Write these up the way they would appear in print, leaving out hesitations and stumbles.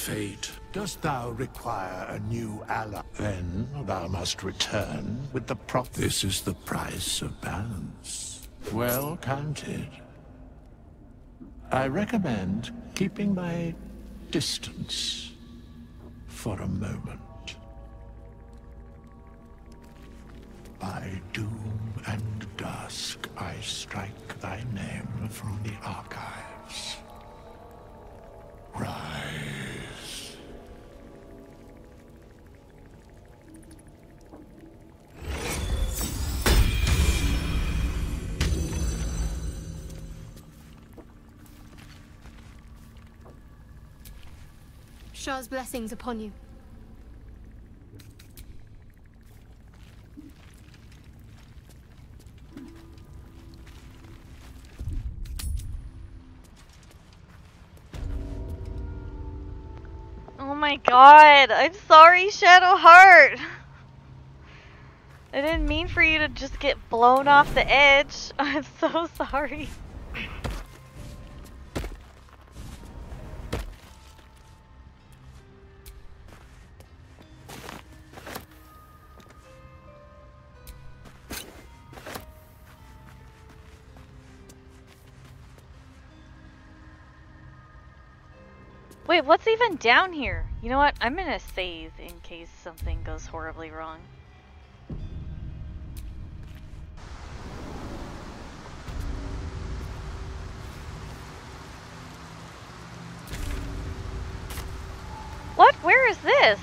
fate. Dost thou require a new ally? Then thou must return with the This is the price of balance. Well counted. I recommend keeping my distance for a moment. By doom and dusk, I strike thy name from the archives. Rise. Shah's blessings upon you. Oh my god, I'm sorry, Shadowheart. I didn't mean for you to just get blown off the edge. I'm so sorry. Wait, what's even down here? You know what? I'm gonna save in case something goes horribly wrong. What? Where is this?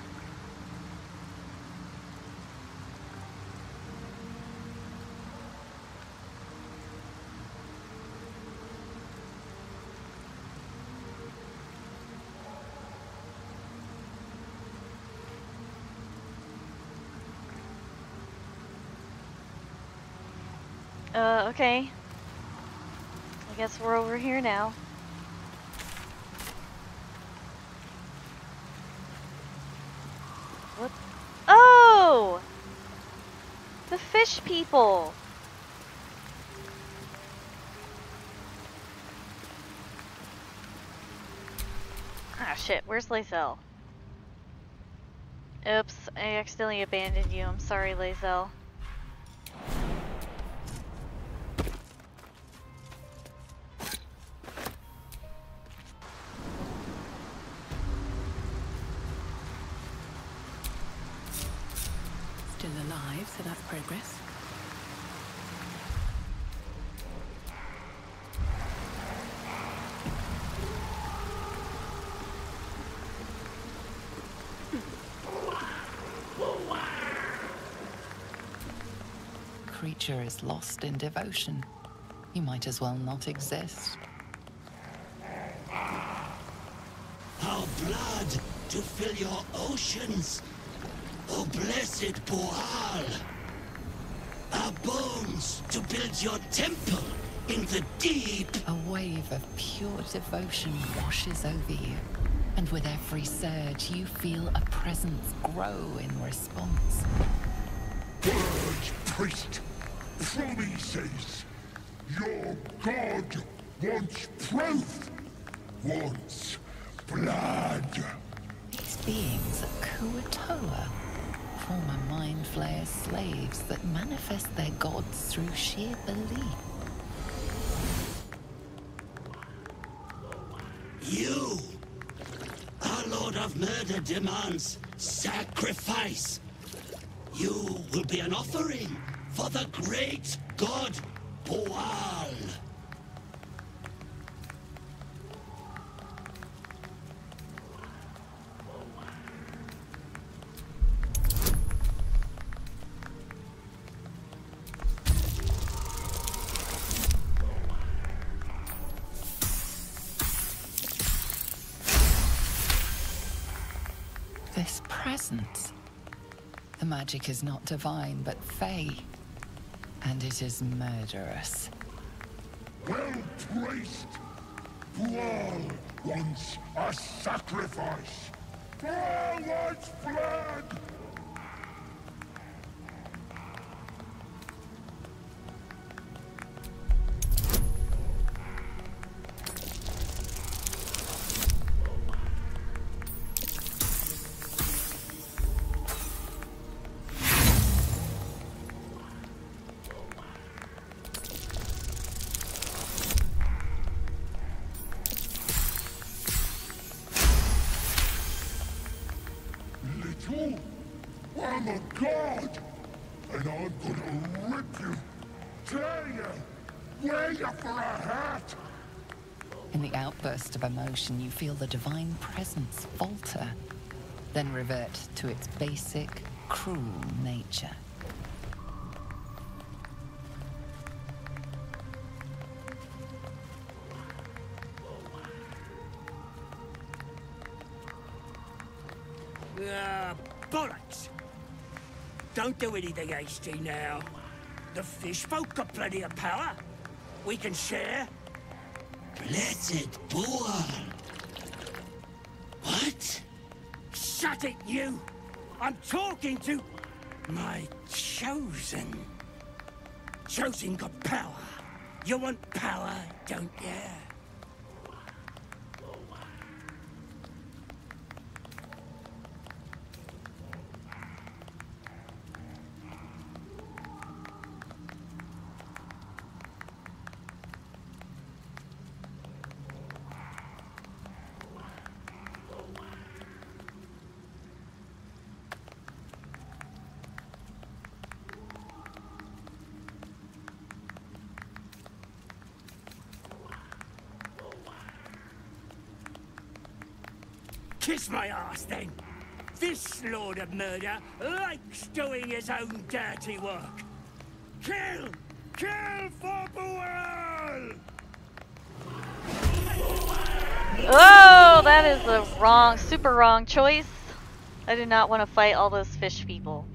Okay. I guess we're over here now. What? Oh! The fish people! Ah, shit. Where's Lae'zel? Oops, I accidentally abandoned you. I'm sorry, Lae'zel. Still alive, so that's progress. Creature is lost in devotion. You might as well not exist. Our blood to fill your oceans. O blessed Boal! Our bones to build your temple in the deep! A wave of pure devotion washes over you, and with every surge you feel a presence grow in response. Purge, priest! Promises! Your god wants proof! Wants blood! These beings are Kuatoa, former Mind Flayer slaves that manifest their gods through sheer belief. You! Our Lord of Murder demands sacrifice! You will be an offering for the great god Boal! This presence. The magic is not divine, but fey. And it is murderous. Well placed! Boal wants a sacrifice! Boal wants blood! at all. I'm a god, and I'm gonna rip you, tear you, wear you for a hat. In the outburst of emotion, you feel the divine presence falter, then revert to its basic, cruel nature. Bollocks! Don't do anything hasty now. The fish folk got plenty of power. We can share. Blessed Boar. What? Shut it, you! I'm talking to my chosen. Chosen got power. You want power, don't you? Kiss my ass, then. This Lord of Murder likes doing his own dirty work. Kill! Kill for Bual! Oh, that is the wrong, super wrong choice. I do not want to fight all those fish people.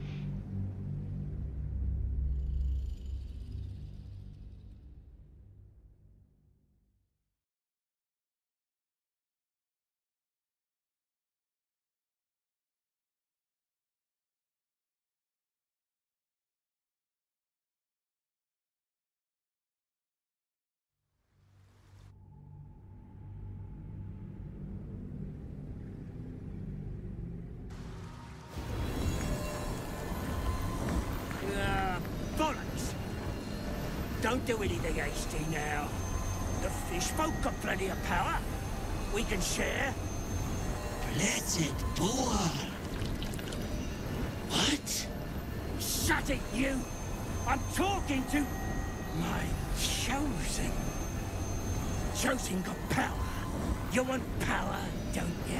Bollocks! Don't do anything hasty now. The fish folk got plenty of power. We can share. Blessed Boar. What? Shut it, you! I'm talking to my chosen. Chosen got power. You want power, don't you?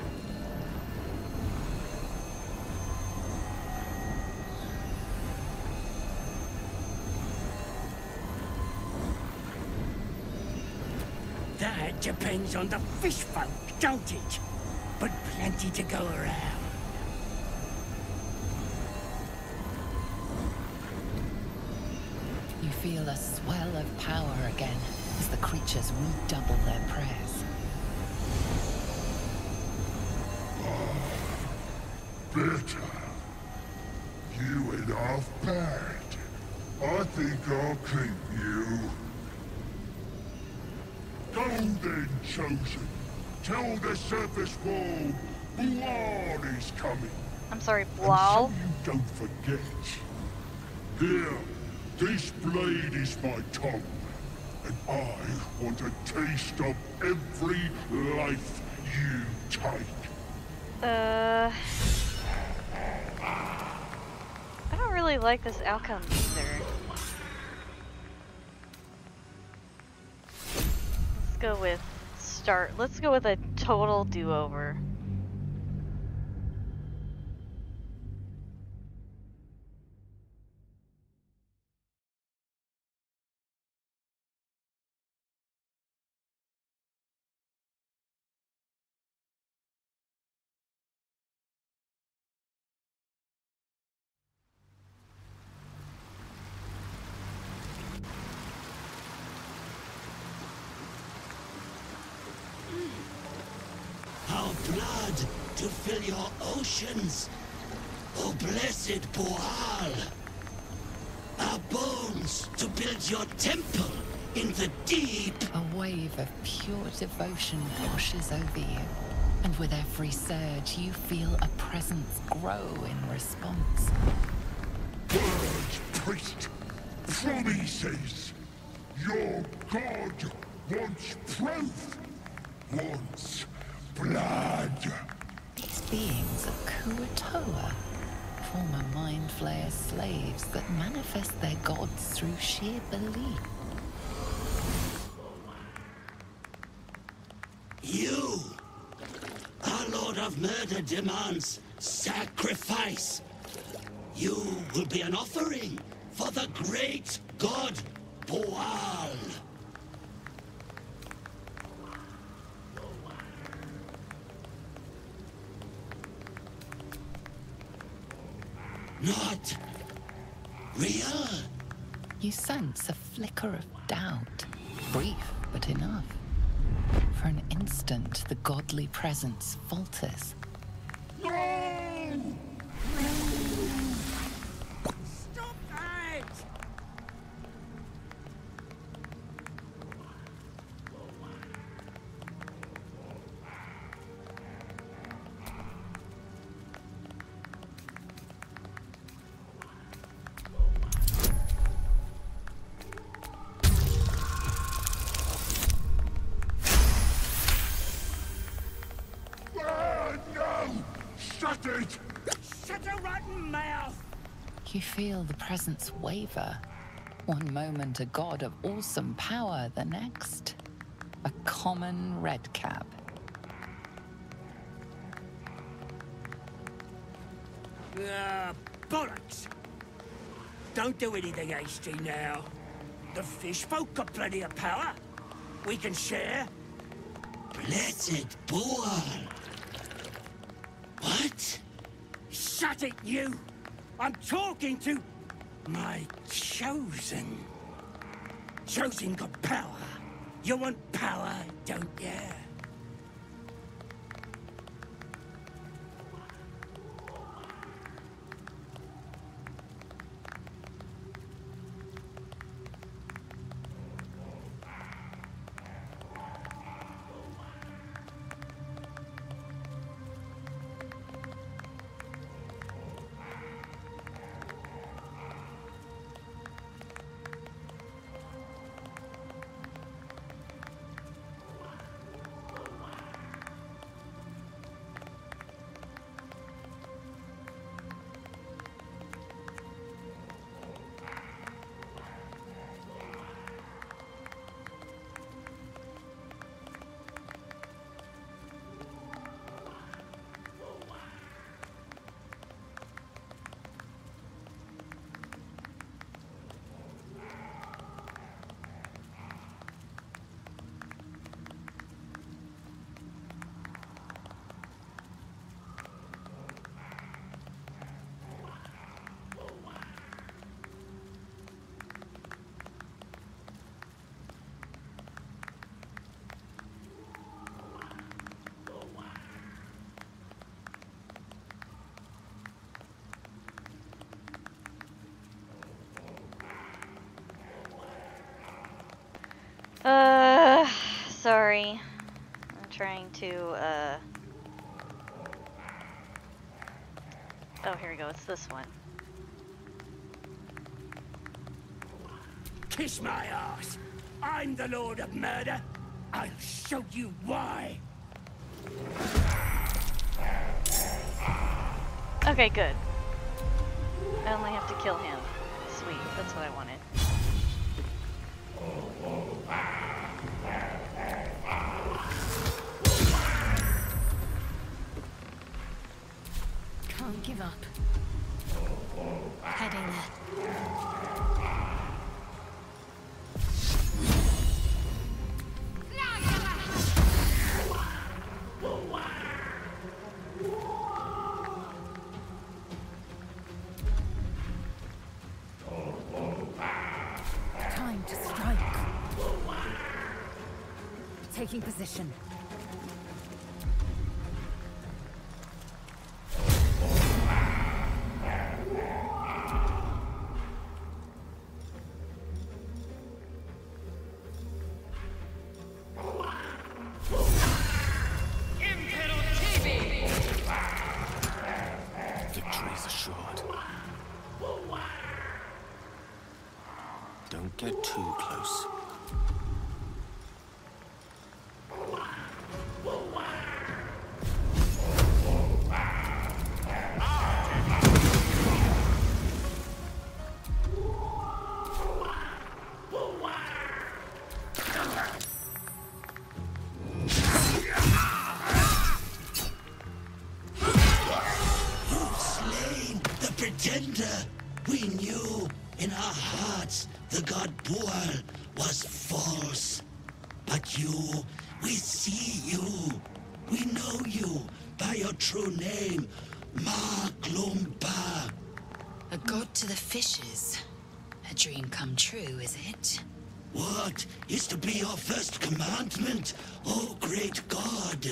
That depends on the fish folk, don't it? But plenty to go around. You feel a swell of power again as the creatures redouble their prayers. Bitter. You ain't half bad. I think I'll keep you. Go then, Chosen. Tell the surface wall Bual is coming. I'm sorry, And wow. so you don't forget. Here, this blade is my tongue, and I want a taste of every life you take. I don't really like this outcome either. Let's go with a total do-over. Our blood to fill your oceans. Oh, blessed Boal. Our bones to build your temple in the deep. A wave of pure devotion washes over you, and with every surge, you feel a presence grow in response. Words, priest. Promises. Your god wants proof. Wants blood. These beings are Kuo-toa, Poa, former Mind Flayer slaves that manifest their gods through sheer belief. You! Our Lord of Murder demands sacrifice. You will be an offering for the great god Boal. Not real. You sense a flicker of doubt, brief but enough. For an instant, the godly presence falters. Stop that! Shut it! Shut your rotten mouth! You feel the presence waver. One moment a god of awesome power, the next a common redcap. Bollocks! Don't do anything hasty now. The fish folk got plenty of power. We can share. Blessed Boal! What? Shut it, you! I'm talking to my chosen. Chosen got power. You want power, don't you? Sorry. I'm trying to, Oh, here we go. It's this one. Kiss my ass! I'm the Lord of Murder! I'll show you why! Okay, good. I only have to kill him. Sweet. That's what I wanted. Can't give up. Heading there. Time to strike. Taking position. Victory's assured. Don't get too close. pretender. We knew in our hearts the god Boal was false. But you, we see you. We know you by your true name, Maglumpa. A god to the fishes. A dream come true, is it? What is to be your first commandment, O great god?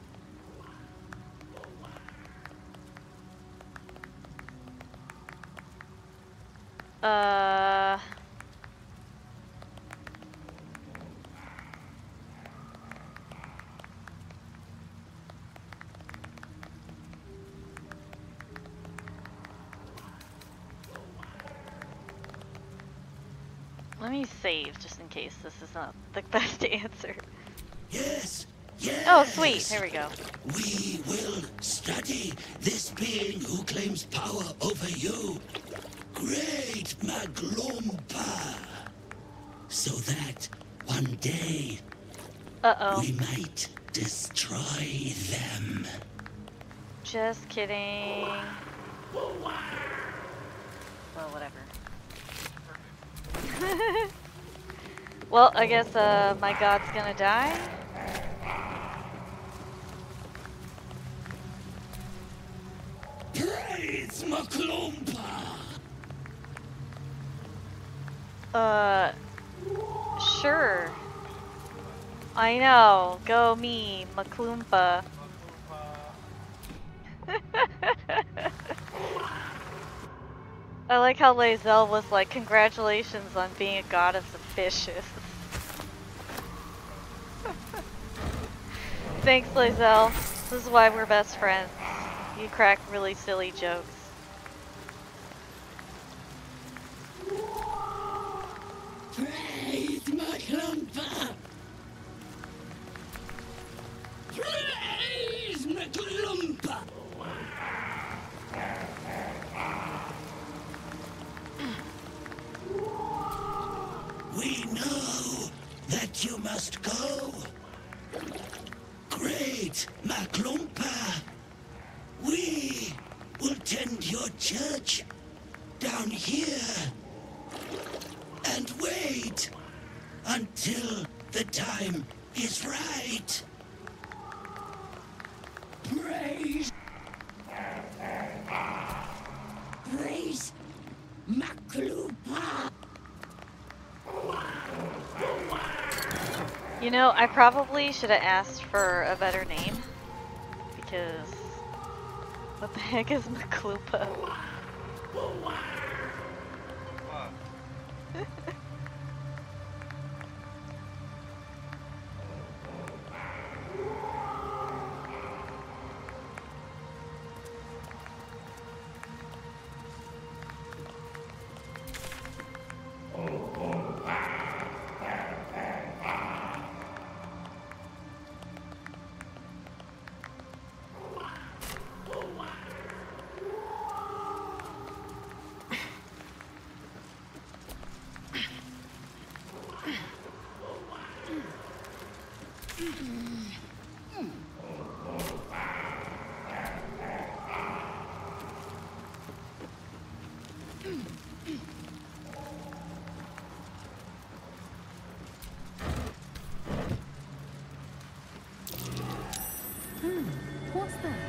Let me save just in case this is not the best answer. Yes, yes. Oh, sweet. Here we go. We will study this being who claims power over you, Great Maglumpa, so that one day we might destroy them. Just kidding. Well, whatever. Well, I guess my god's gonna die. Praise Maglumpa! Sure. I know. Go me, Maglumpa. I like how Lae'zel was like, congratulations on being a god of the fishes. Thanks, Lae'zel. This is why we're best friends. You crack really silly jokes. Praise Maglumpa! Praise Maglumpa! We know that you must go. Great Maglumpa! We will tend your church down here and wait until the time is right. Praise. Praise Maglumpa. You know, I probably should have asked for a better name. Because... what the heck is Maglumpa? What's that?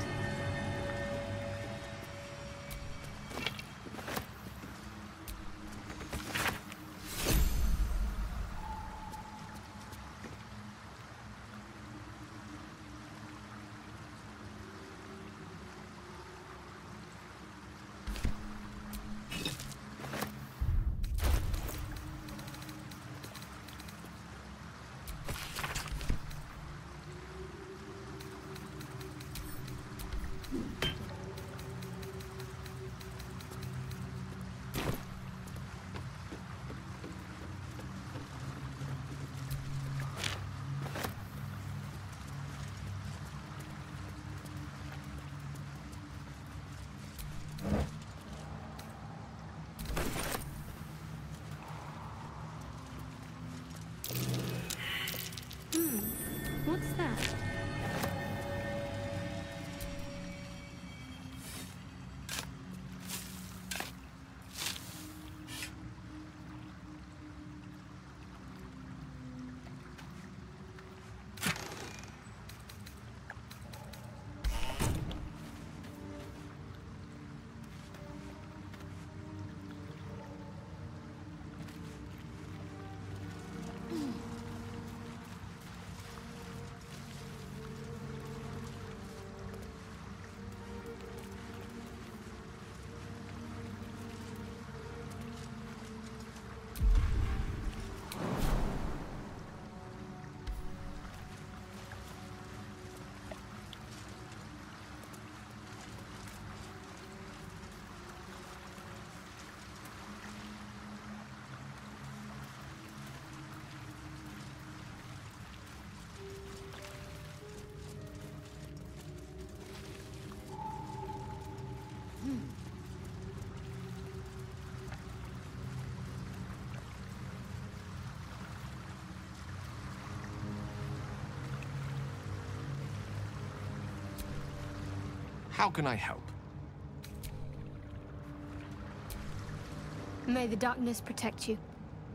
How can I help? May the darkness protect you.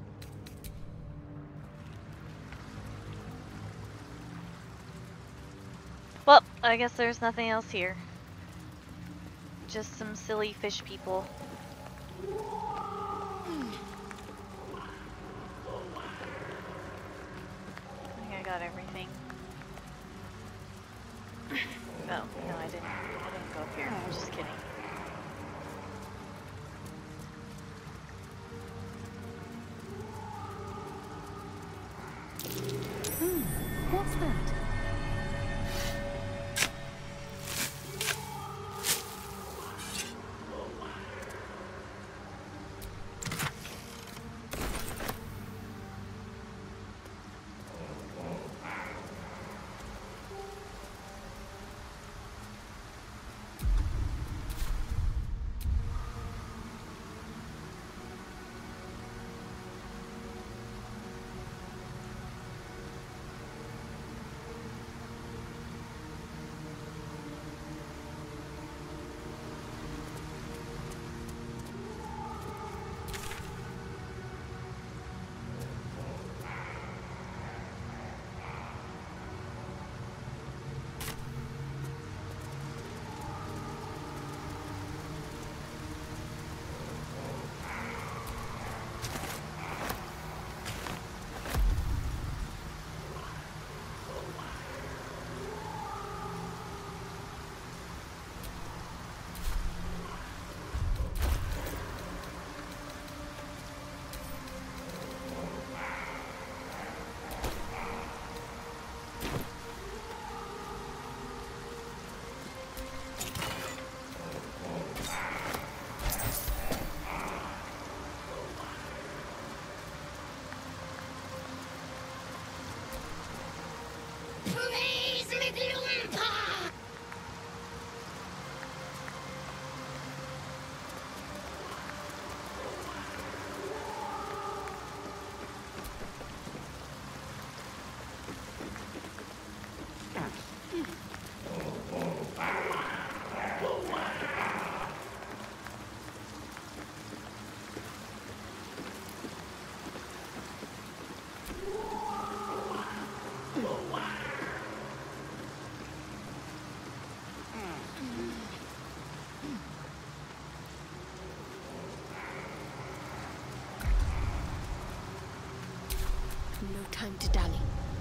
Well, I guess there's nothing else here. Just some silly fish people. I think I got everything. Oh, no, I didn't go up here. I'm just kidding. What's that? No time to dally.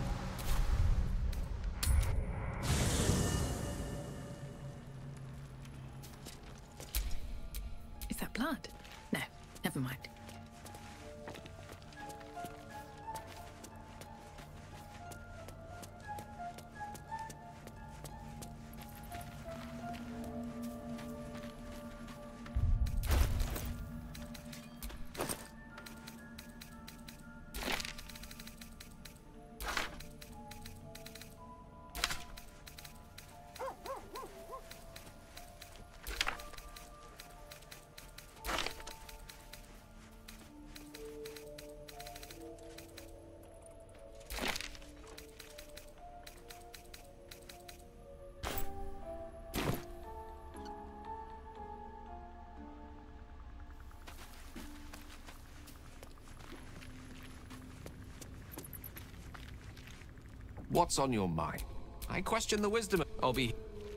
Is that blood? No, never mind. What's on your mind? I question the wisdom. I'll be...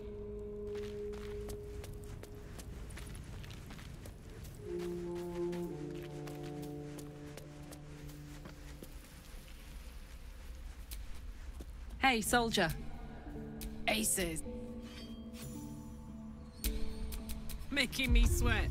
Hey, soldier. Aces. Making me sweat.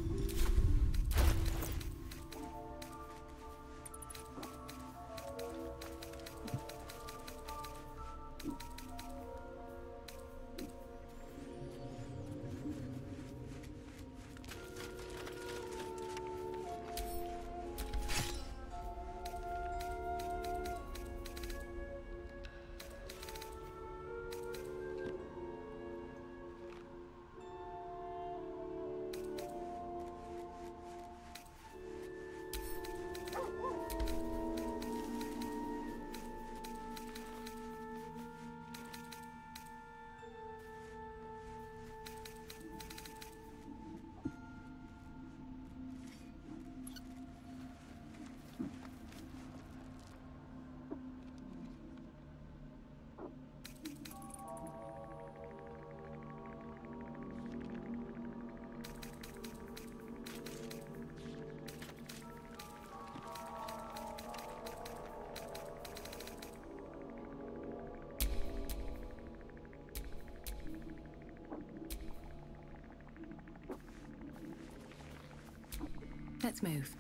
Let's move.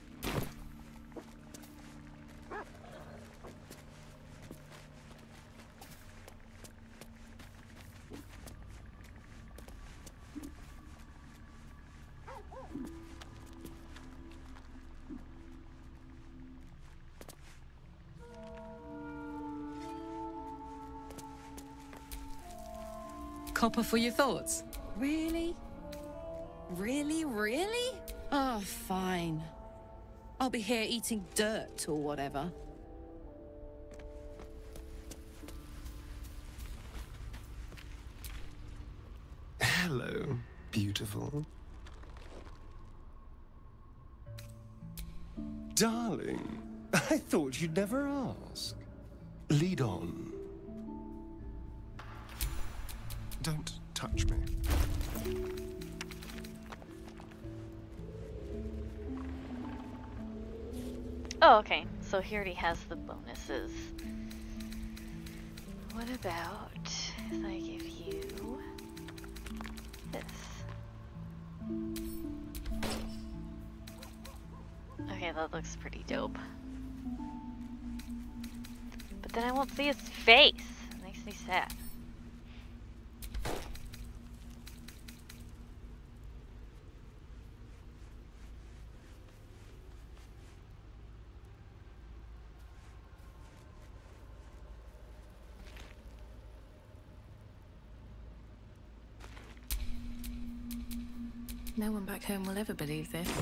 Copper for your thoughts? Really? Really? Oh, fine. I'll be here eating dirt or whatever. Hello, beautiful. Darling, I thought you'd never ask. Lead on. Don't touch me. Oh, okay. So he already has the bonuses. What about if I give you this? Okay, that looks pretty dope. But then I won't see his face. It makes me sad. No one back home will ever believe this.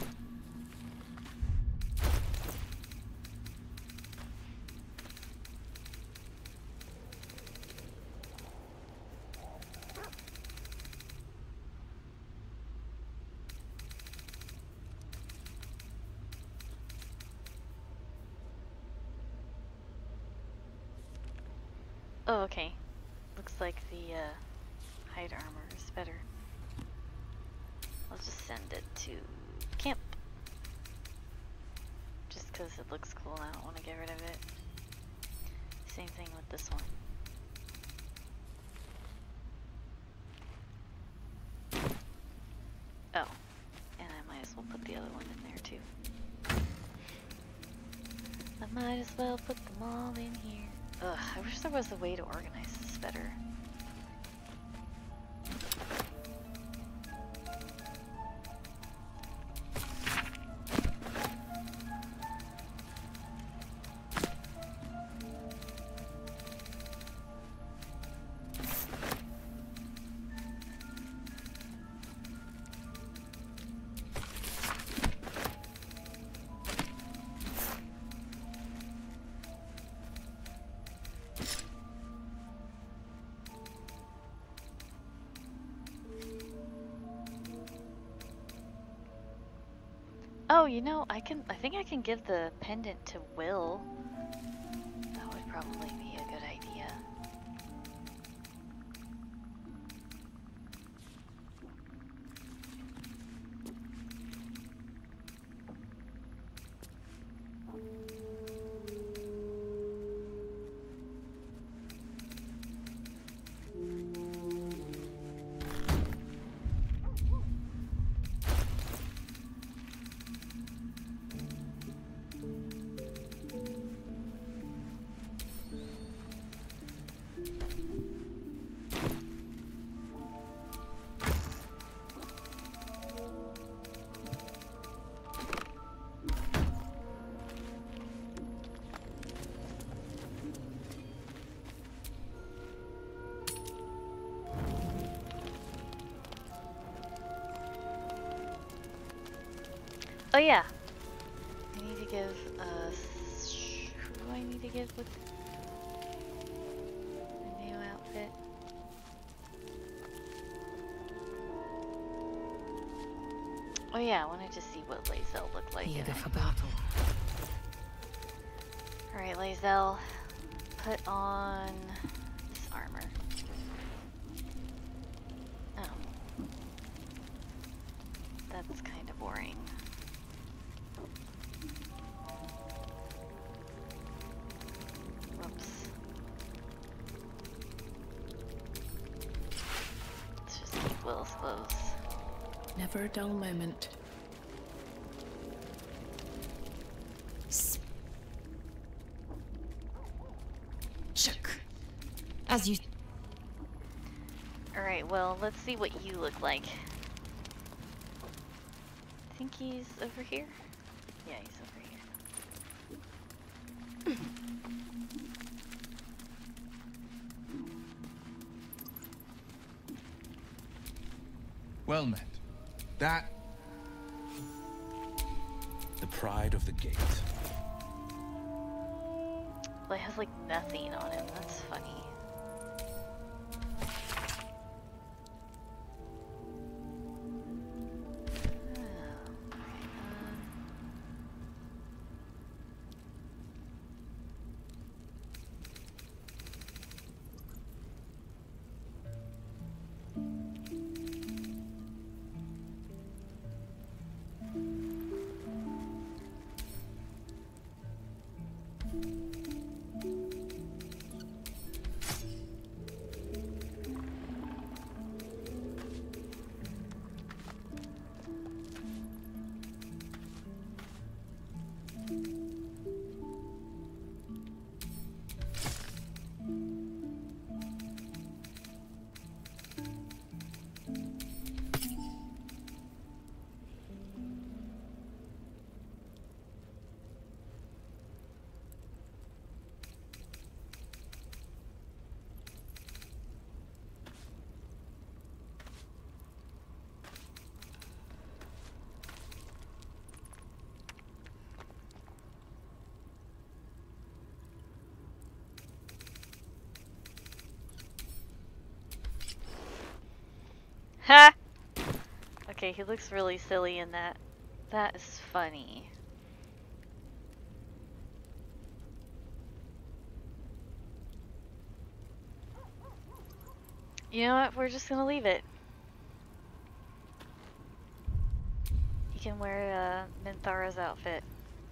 Oh, okay. Looks like the hide armor is better. I'll just send it to camp. Just because it looks cool and I don't want to get rid of it. Same thing with this one. Oh, and I might as well put the other one in there too. I might as well put them all in here. Ugh, I wish there was a way to organize this better. Oh, you know, I think I can give the pendant to Will. That would probably be a good idea. Oh yeah, I need to give who do I need to give with a new outfit? Oh yeah, I wanted to see what Lae'zel looked like. Eager for battle. Alright, Lae'zel, put on this armor. Oh. That's kind of boring. Whoops. Let's just keep Will's clothes. Never a dull moment. As you... Alright, well, let's see what you look like. I think he's over here? Yeah, he's over here. Well met. That... the pride of the gate. Well, it has like nothing on him, that's funny. Ha! Okay, he looks really silly in that. That is funny. You know what? We're just gonna leave it. He can wear Minthara's outfit.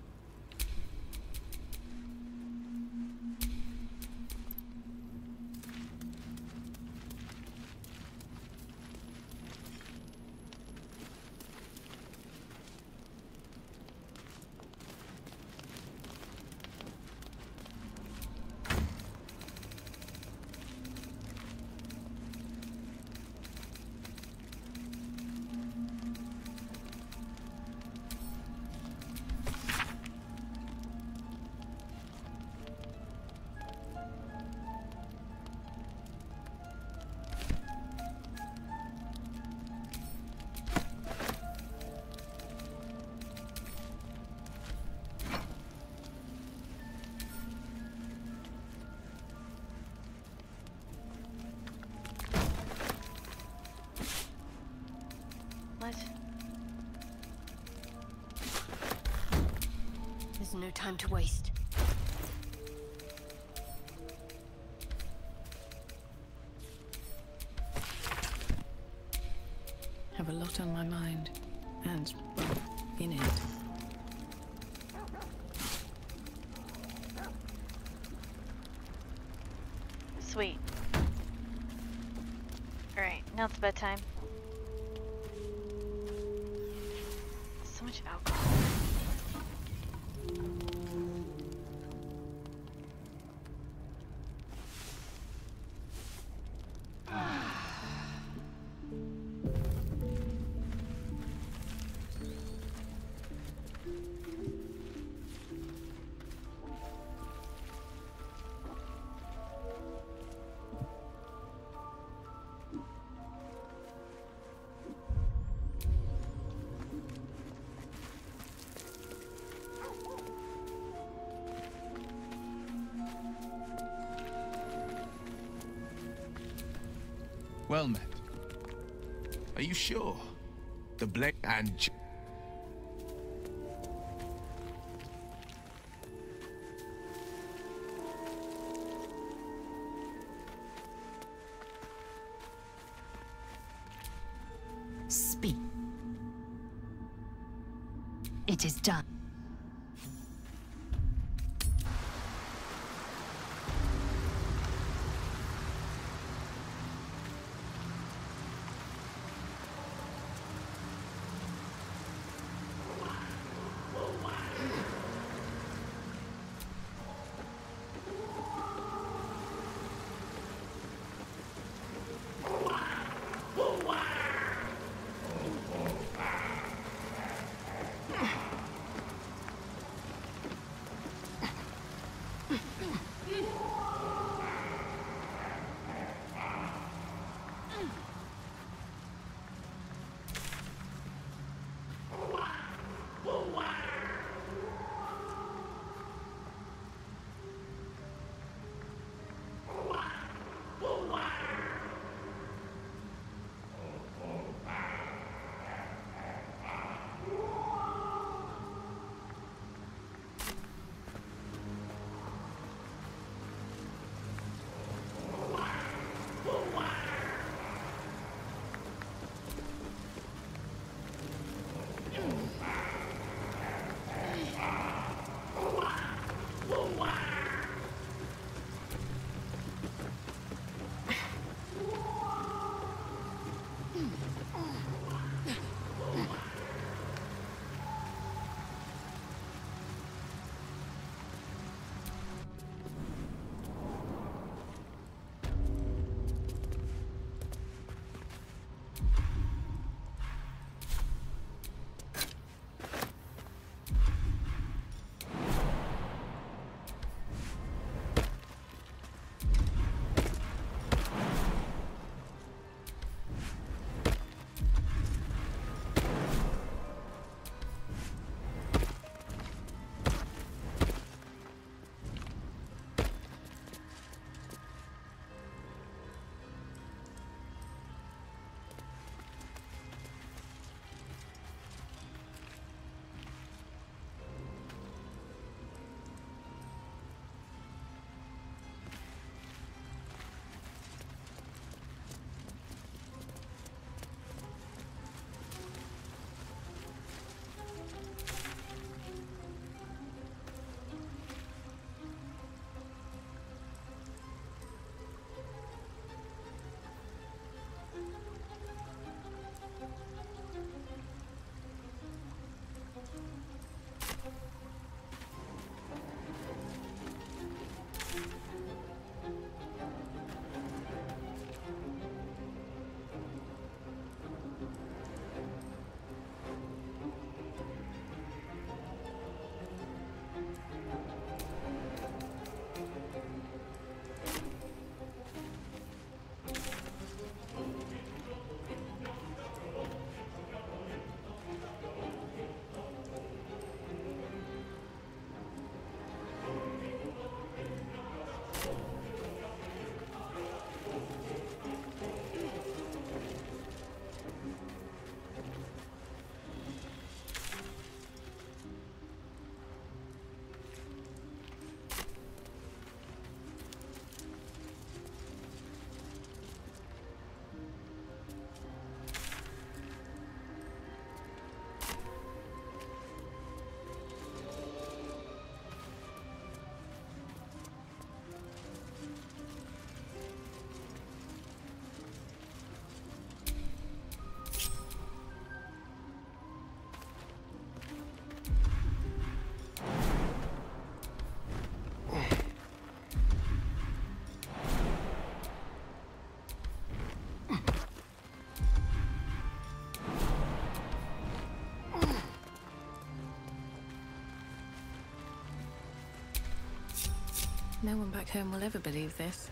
There's no time to waste. Have a lot on my mind. And, well, in it. Sweet. Alright, now it's bedtime. So much alcohol. Well met. Are you sure? The blade and... Speak. It is done. No one back home will ever believe this.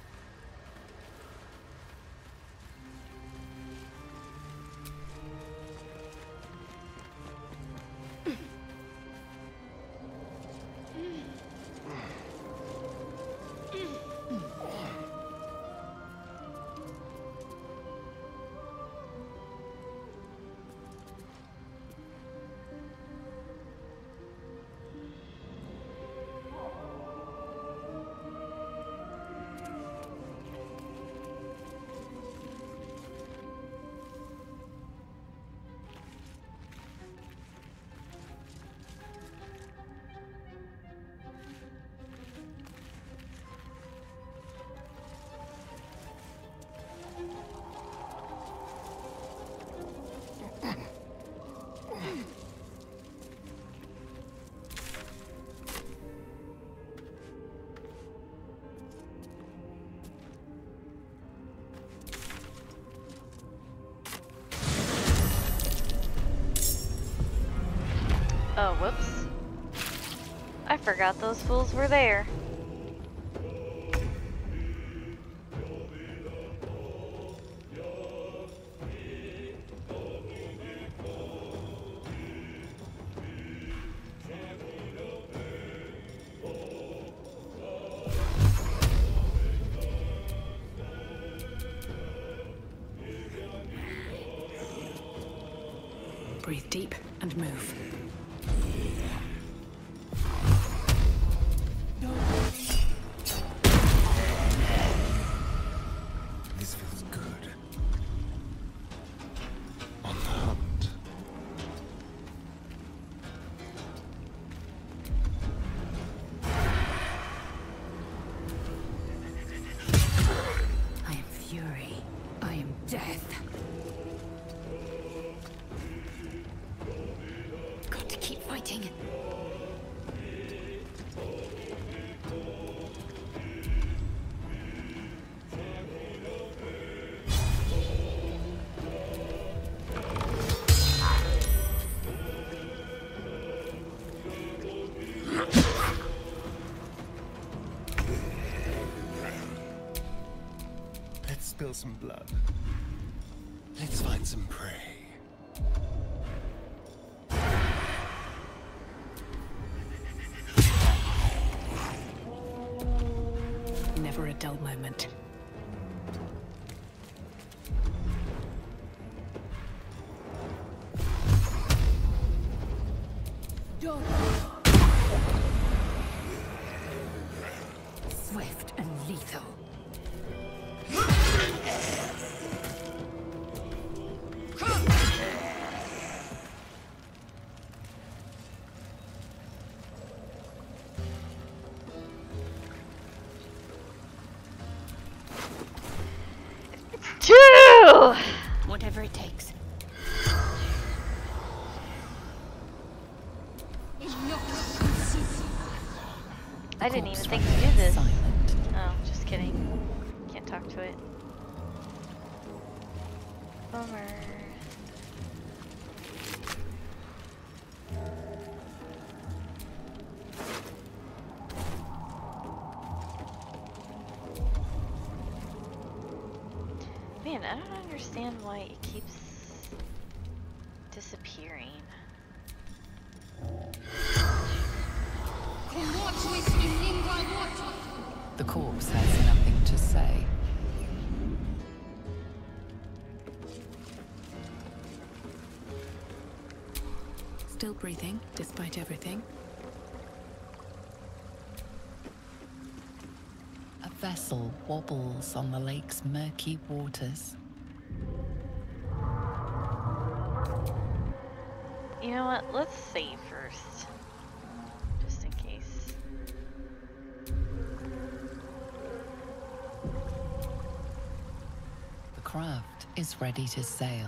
Oh, whoops. I forgot those fools were there. Breathe deep and move. This feels good. On the hunt. I am fury. I am death. fighting. Let's spill some blood. Let's find some prey. Never a dull moment. Swift and lethal. Whatever it takes. I didn't even think to do this. Oh, just kidding. Can't talk to it. Bummer. Man, I don't understand why it keeps disappearing. The corpse has nothing to say. Still breathing, despite everything. A vessel wobbles on the lake's murky waters. You know what? Let's save first. Just in case. The craft is ready to sail.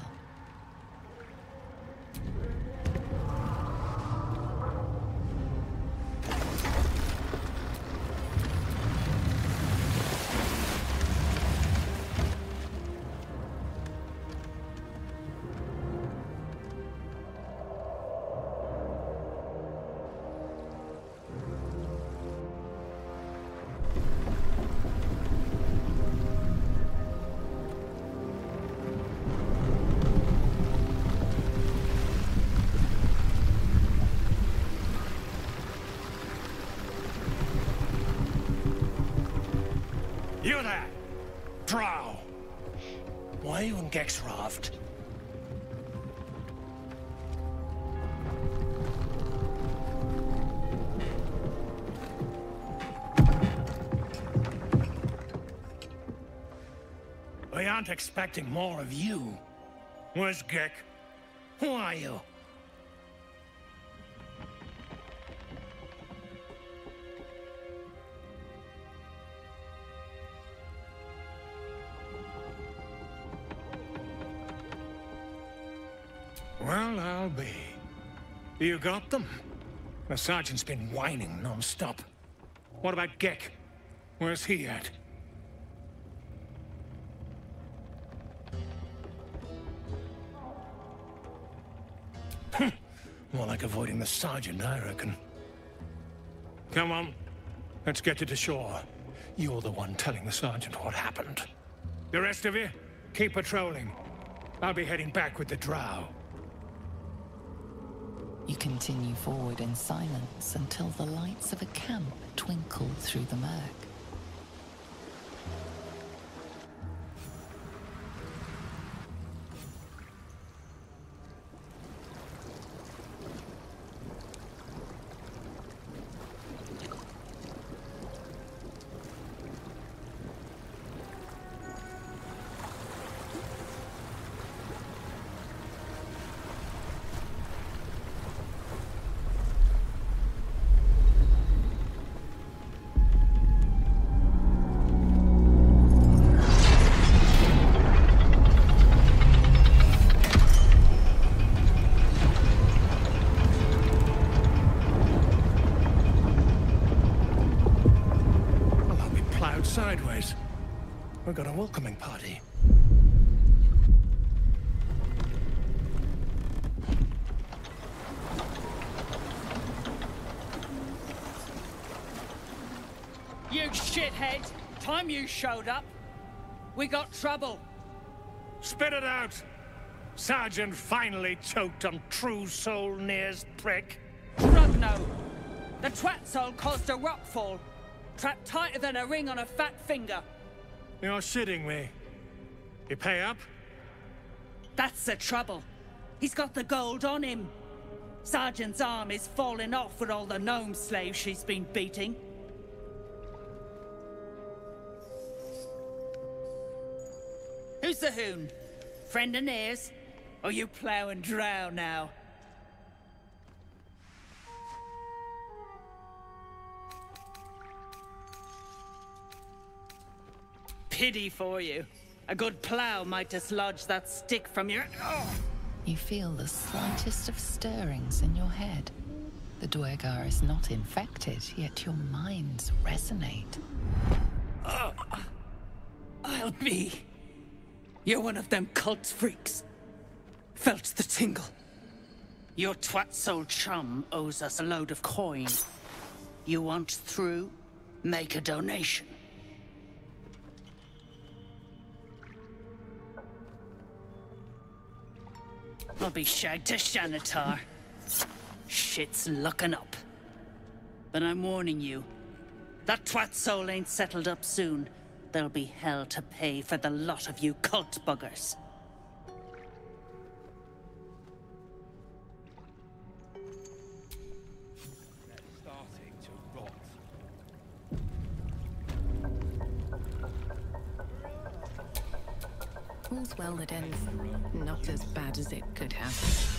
You there! Drow! Why are you on Gex raft? We aren't expecting more of you. Where's Gek? Who are you? Well, I'll be. You got them? The sergeant's been whining non-stop. What about Gek? Where's he at? More like avoiding the sergeant, I reckon. Come on. Let's get you to shore. You're the one telling the sergeant what happened. The rest of you, keep patrolling. I'll be heading back with the drow. You continue forward in silence until the lights of a camp twinkle through the murk. We've got a welcoming party. You shithead! Time you showed up, we got trouble. Spit it out! Sergeant finally choked on True Soul Near's prick. Drugno! The twat soul caused a rockfall, trapped tighter than a ring on a fat finger. You're shitting me. You pay up? That's the trouble. He's got the gold on him. Sergeant's arm is falling off with all the gnome slaves she's been beating. Who's the hoon? Friend of Near's? Or you plough and drow now? Pity for you. A good plough might dislodge that stick from your... Oh. You feel the slightest of stirrings in your head. The Duergar is not infected, yet your minds resonate. I'll be... You're one of them cult freaks. Felt the tingle. Your twat-soul chum owes us a load of coin. You want through? Make a donation. I'll be shagged to Shanatar. Shit's looking up. But I'm warning you, that twat soul ain't settled up soon. There'll be hell to pay for the lot of you cult buggers. Starting to rot. All's well that ends not as bad as it could have.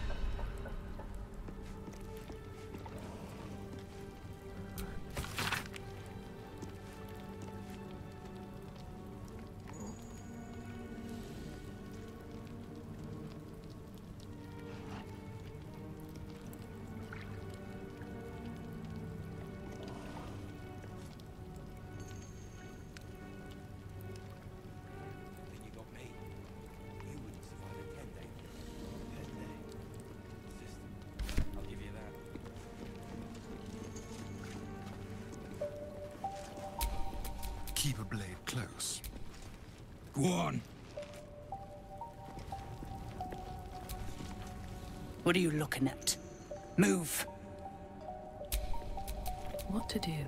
Keep a blade close. Go on. What are you looking at? Move. What to do?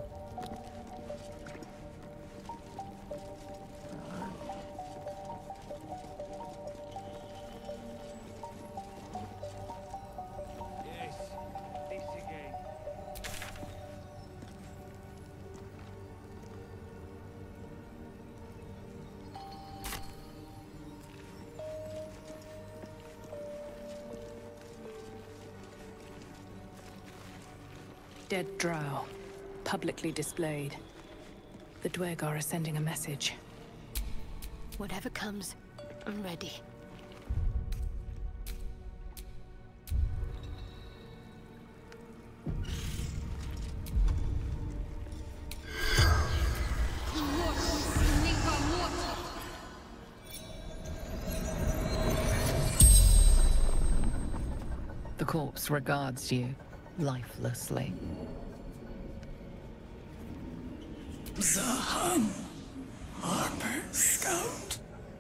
Dead drow, publicly displayed. The Duergar are sending a message. Whatever comes, I'm ready. The corpse regards you lifelessly. Zahan, Harper, Scout.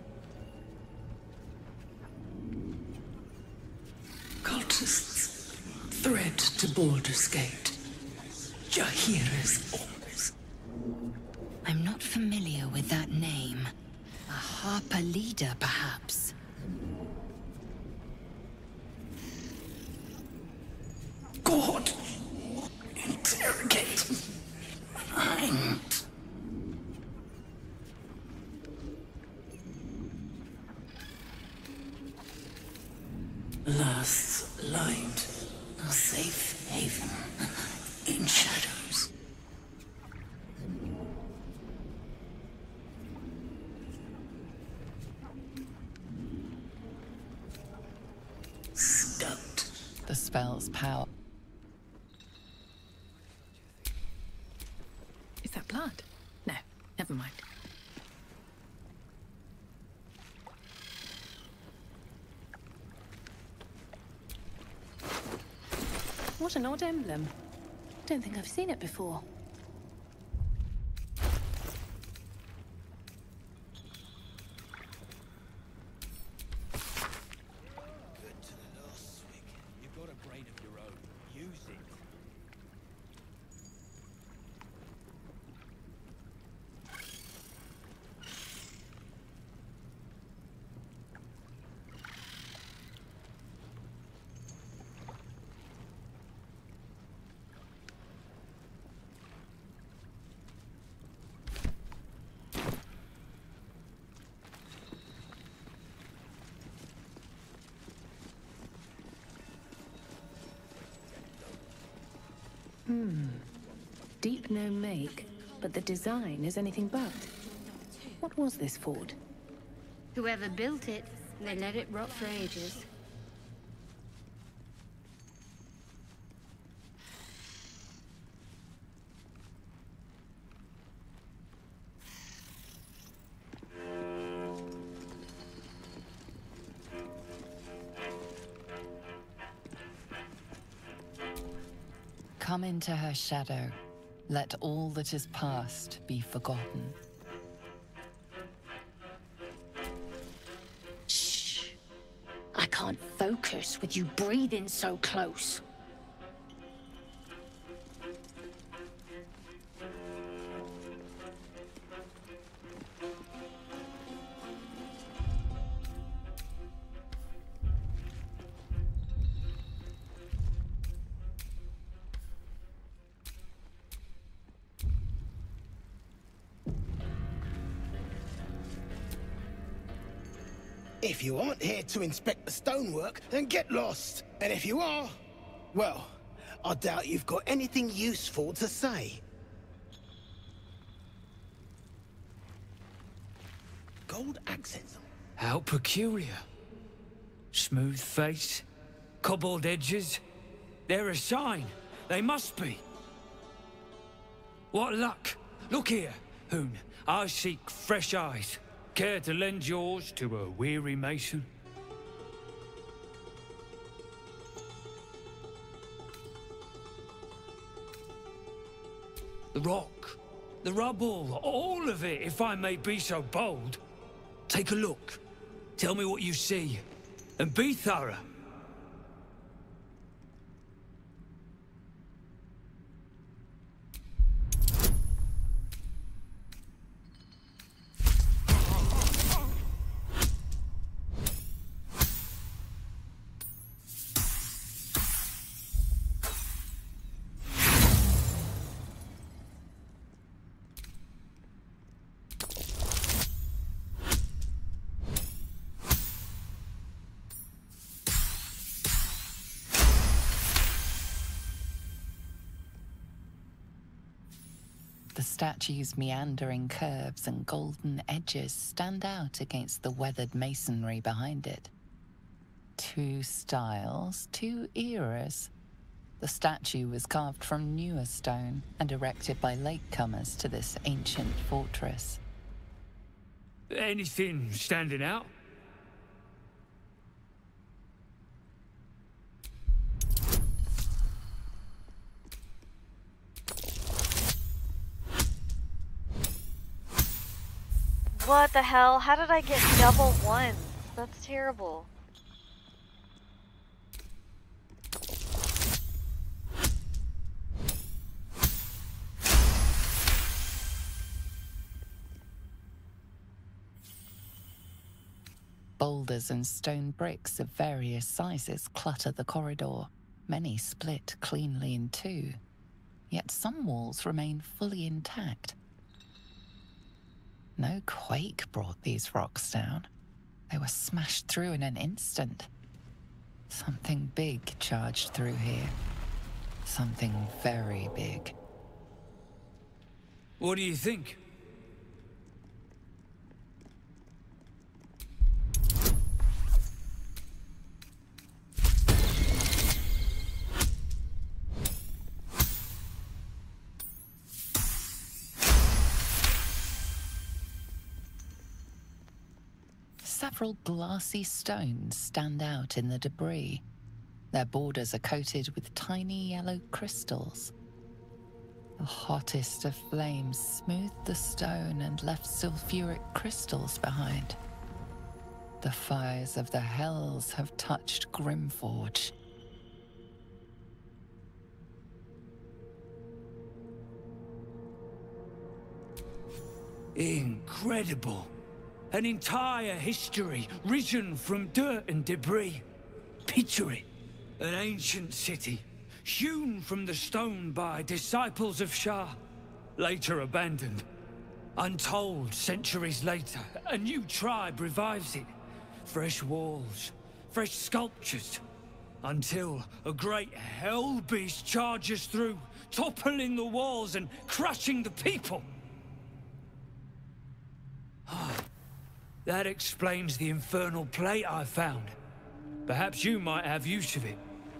Cultists, threat to Baldur's Gate. Jaheira's orders. I'm not familiar with that name. A Harper leader, perhaps? God! Interrogate. Mind. Last light. A safe haven. In shadows. Scout. The spell's power. Is that blood? No, never mind. What an odd emblem. Don't think I've seen it before. Good to the last swig. You've got a brain of your own. Use it. Deep no make, but the design is anything but. What was this fort? Whoever built it, they let it rot for ages. Come into her shadow. Let all that is past be forgotten. Shh. I can't focus with you breathing so close. If you aren't here to inspect the stonework, then get lost. And if you are, well, I doubt you've got anything useful to say. Gold accents. How peculiar. Smooth face, cobbled edges. They're a sign. They must be. What luck. Look here, Hoon. I seek fresh eyes. Care to lend yours to a weary mason? The rock, the rubble, all of it, if I may be so bold. Take a look. Tell me what you see. And be thorough. The statue's meandering curves and golden edges stand out against the weathered masonry behind it. Two styles, two eras. The statue was carved from newer stone and erected by latecomers to this ancient fortress. Anything standing out? What the hell? How did I get double ones? That's terrible. Boulders and stone bricks of various sizes clutter the corridor, many split cleanly in two. Yet some walls remain fully intact. No quake brought these rocks down. They were smashed through in an instant. Something big charged through here. Something very big. What do you think? Several glassy stones stand out in the debris. Their borders are coated with tiny yellow crystals. The hottest of flames smoothed the stone and left sulfuric crystals behind. The fires of the hells have touched Grimforge. Incredible. An entire history risen from dirt and debris. Picture it. An ancient city, hewn from the stone by disciples of Shah, later abandoned. Untold centuries later, a new tribe revives it. Fresh walls, fresh sculptures, until a great hell beast charges through, toppling the walls and crushing the people. That explains the infernal plate I found. Perhaps you might have use of it.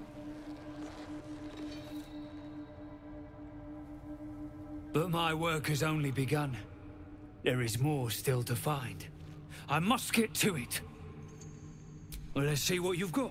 But my work has only begun. There is more still to find. I must get to it. Well, let's see what you've got.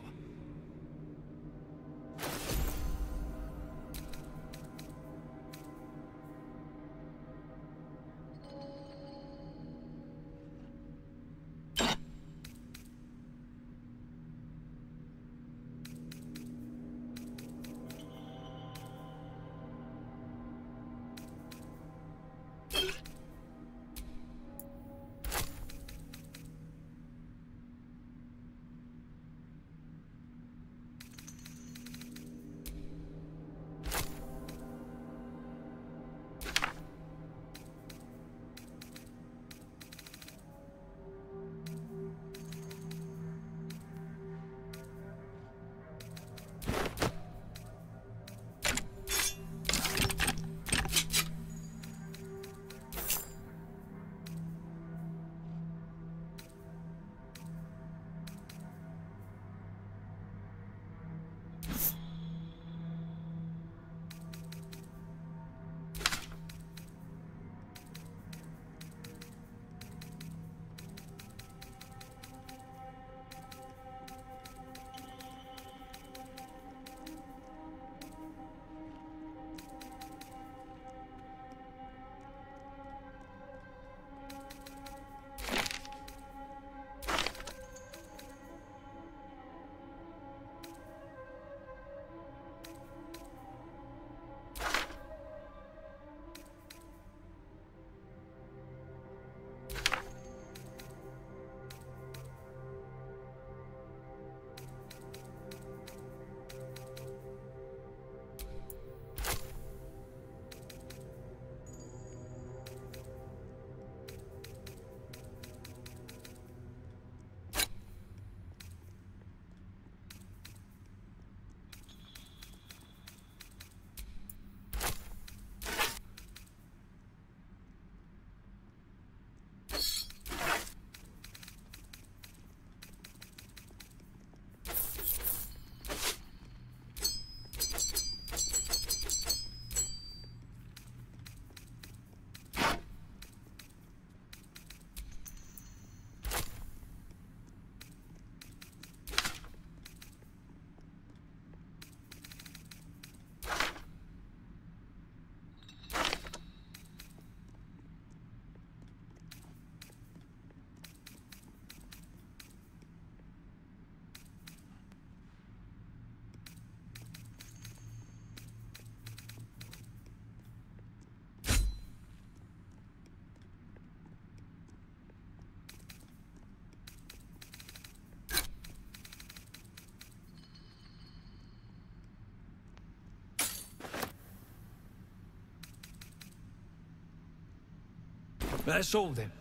That's all then.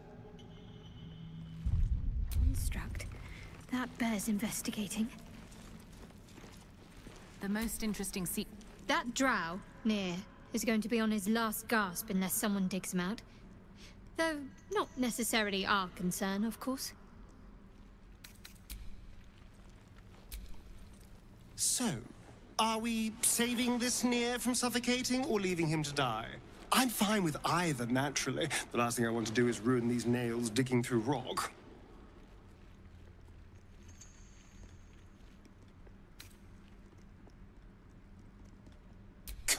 Construct. That bears investigating. The most interesting That drow, near, is going to be on his last gasp unless someone digs him out. Though, not necessarily our concern, of course. So, are we saving this Nier from suffocating or leaving him to die? I'm fine with either, naturally. The last thing I want to do is ruin these nails digging through rock.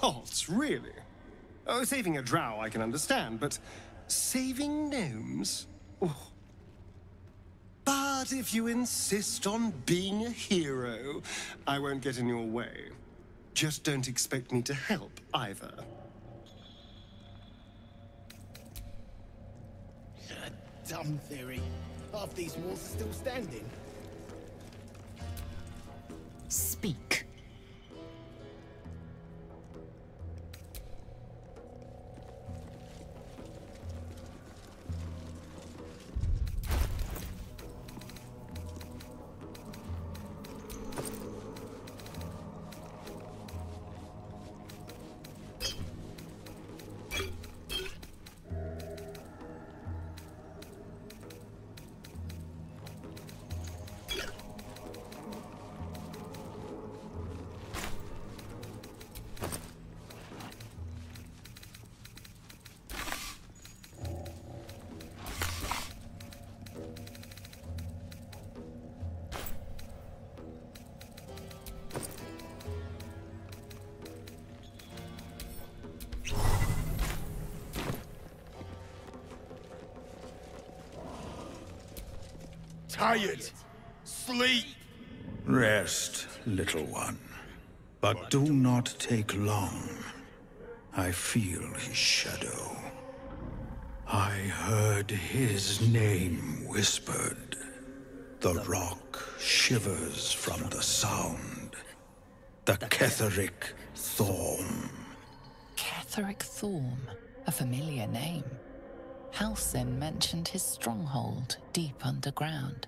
gods, really? Oh, saving a drow I can understand, but saving gnomes? Oh. But if you insist on being a hero, I won't get in your way. Just don't expect me to help, either. Dumb theory. Half these walls are still standing. Speak. Tired. Sleep. Rest, little one. But do not take long. I feel his shadow. I heard his name whispered. The rock shivers from the sound. The Ketheric Thorm. Ketheric Thorm, a familiar name. Halsin mentioned his stronghold deep underground.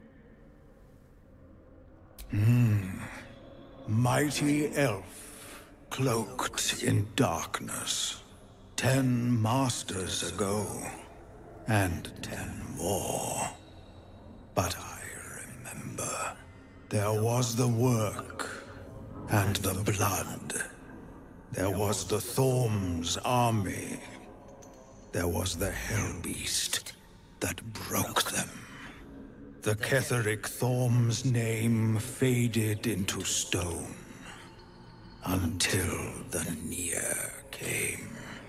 Mighty elf, cloaked in darkness. 10 masters ago, and 10 more. But I remember, there was the work, and the blood. There was the Thorm's army. There was the Hellbeast that broke them. The Ketheric Thorm's name faded into stone until the Nier came.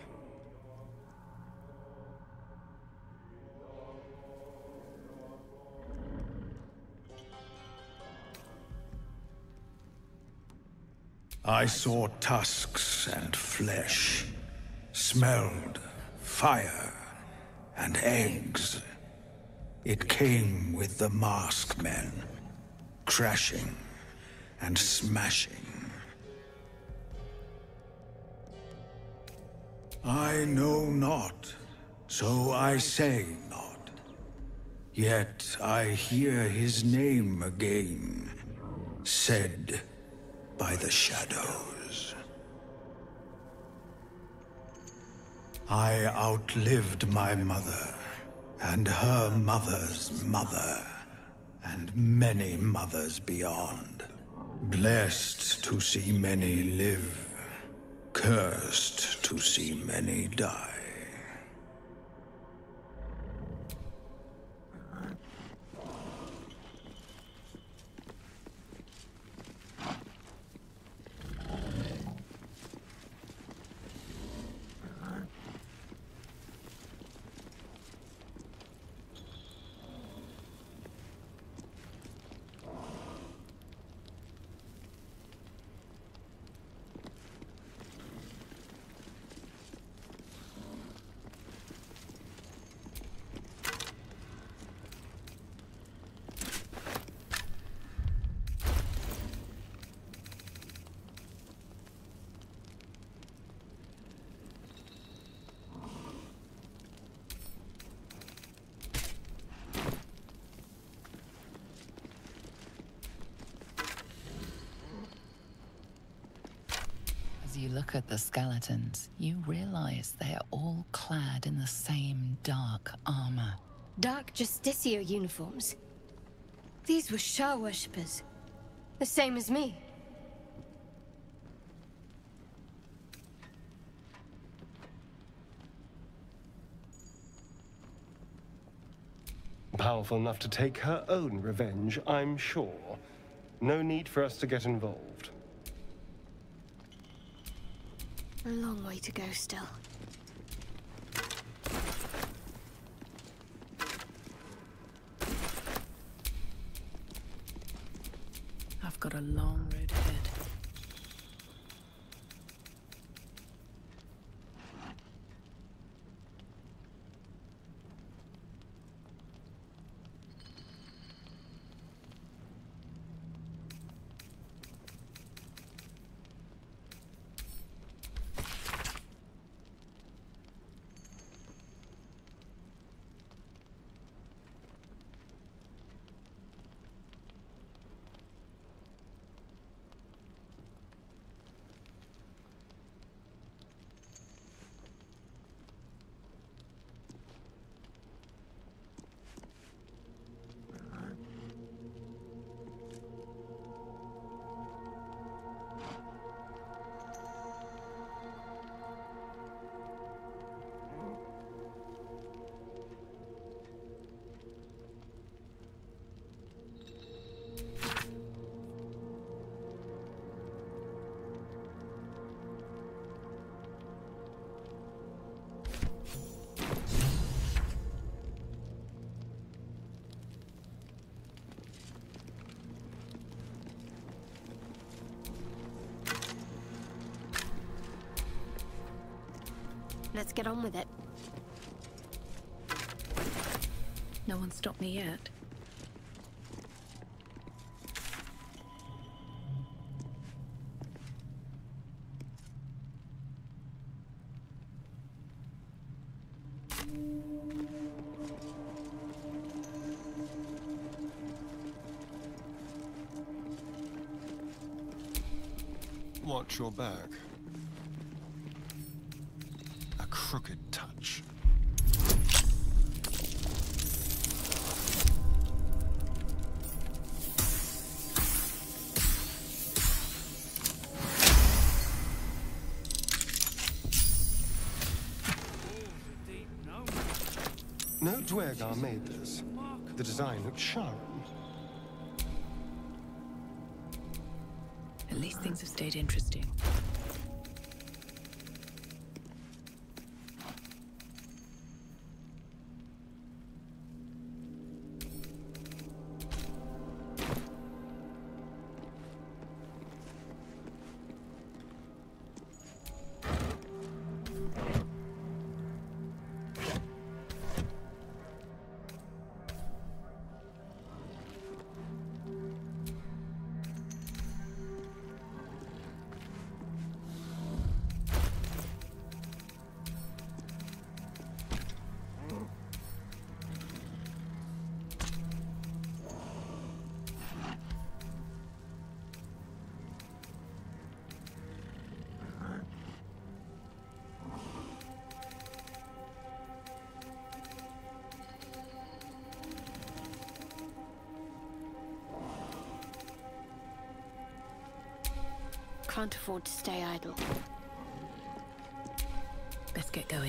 I saw tusks and flesh, smelled fire and eggs. It came with the masked men, crashing and smashing. I know not, so I say not. Yet I hear his name again, said by the shadows. I outlived my mother, and her mother's mother, and many mothers beyond. Blessed to see many live, cursed to see many die. As you look at the skeletons, you realize they are all clad in the same dark armor. Dark Justicia uniforms. These were Shah worshippers. The same as me. Powerful enough to take her own revenge, I'm sure. No need for us to get involved. A long way to go still. I've got a long road ahead. Let's get on with it. No one stopped me yet. Watch your back. A crooked touch. No Dwergar made this. The design looked sharp. At least things have stayed interesting. Can't afford to stay idle. Let's get going.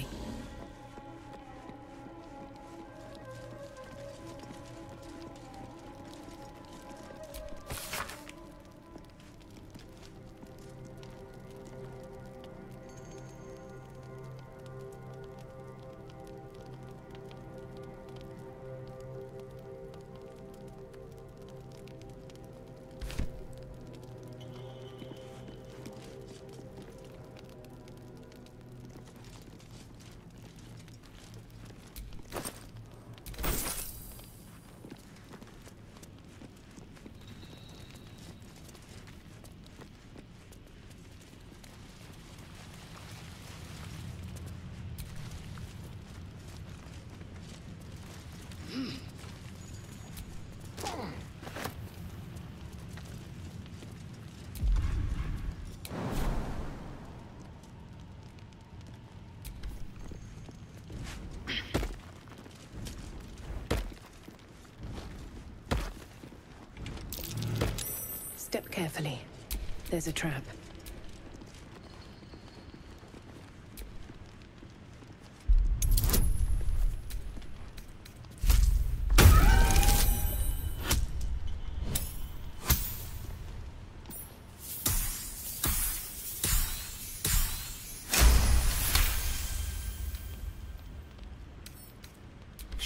Step carefully. There's a trap.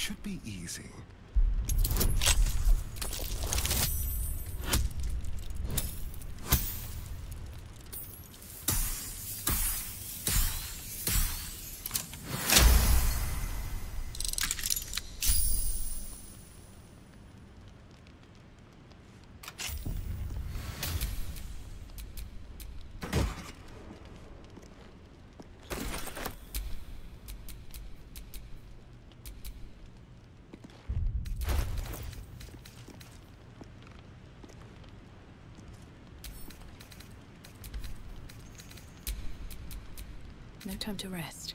should be easy. No time to rest.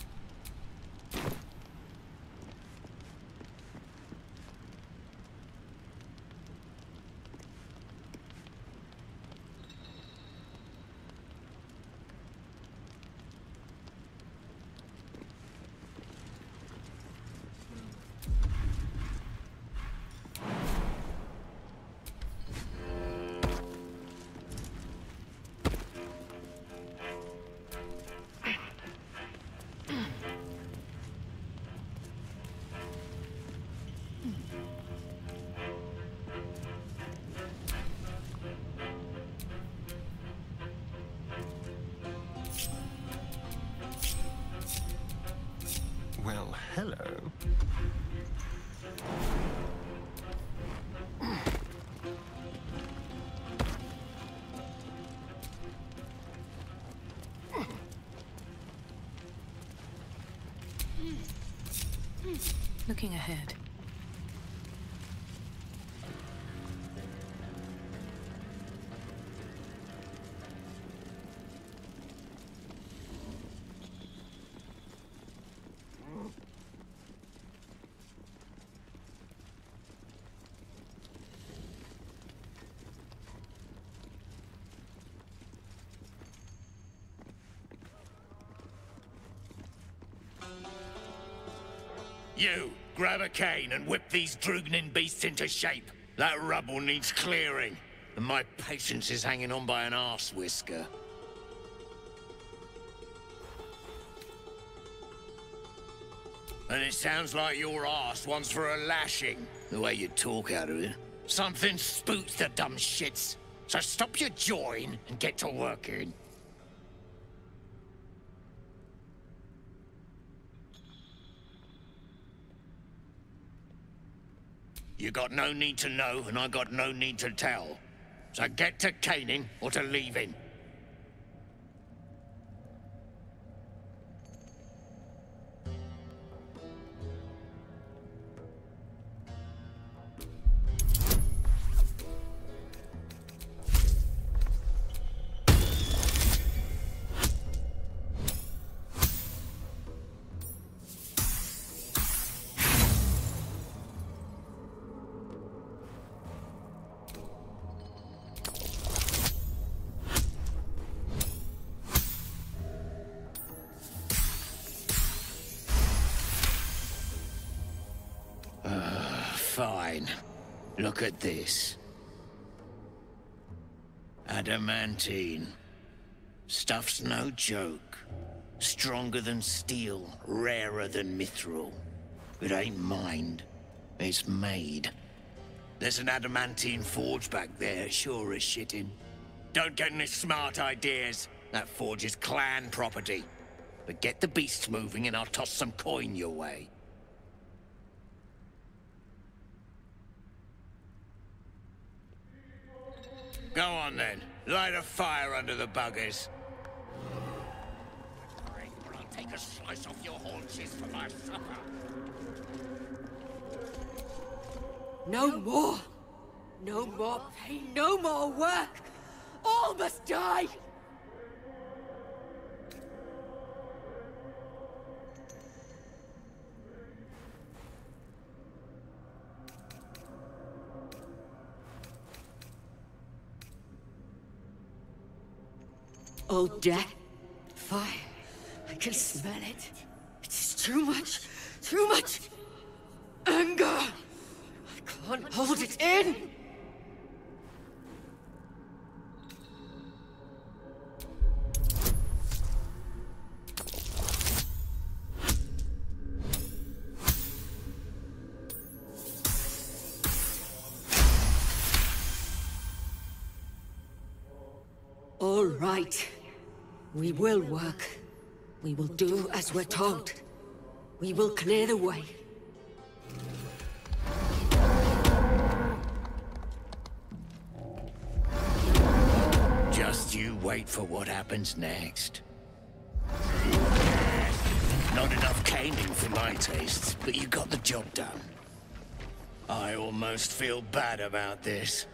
Well, hello. Looking ahead. You, grab a cane and whip these Drugnin beasts into shape. That rubble needs clearing, and my patience is hanging on by an arse whisker. And it sounds like your arse wants for a lashing, the way you talk out of it. Something spooks the dumb shits, so stop your jawing and get to working. You got no need to know, and I got no need to tell. So get to caning or to leaving. Fine. Look at this. Adamantine. Stuff's no joke. Stronger than steel, rarer than mithril. It ain't mined. It's made. There's an adamantine forge back there, sure as shitting. Don't get any smart ideas. That forge is clan property. But get the beasts moving and I'll toss some coin your way. Go on then. Light a fire under the buggers. Or I'll take a slice off your haunches for my supper. No more. No more pain, no more work. All must die. Oh, death. Fire. I can smell it. It's too much. Too much. Anger. I can't hold it in. All right. We will work. We will do as we're told. We will clear the way. Just you wait for what happens next. Not enough caning for my tastes, but you got the job done. I almost feel bad about this.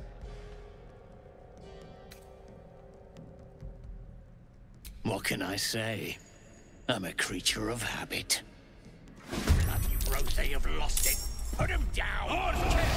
What can I say? I'm a creature of habit. Bloody Rose, they have lost it. Put him down!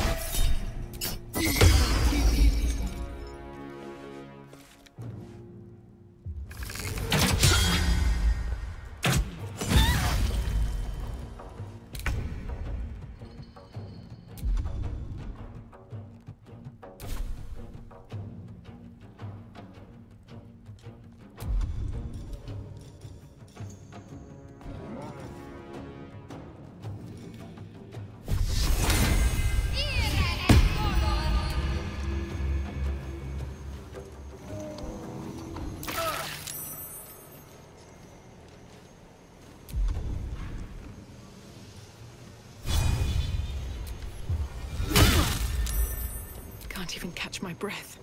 Can't even catch my breath.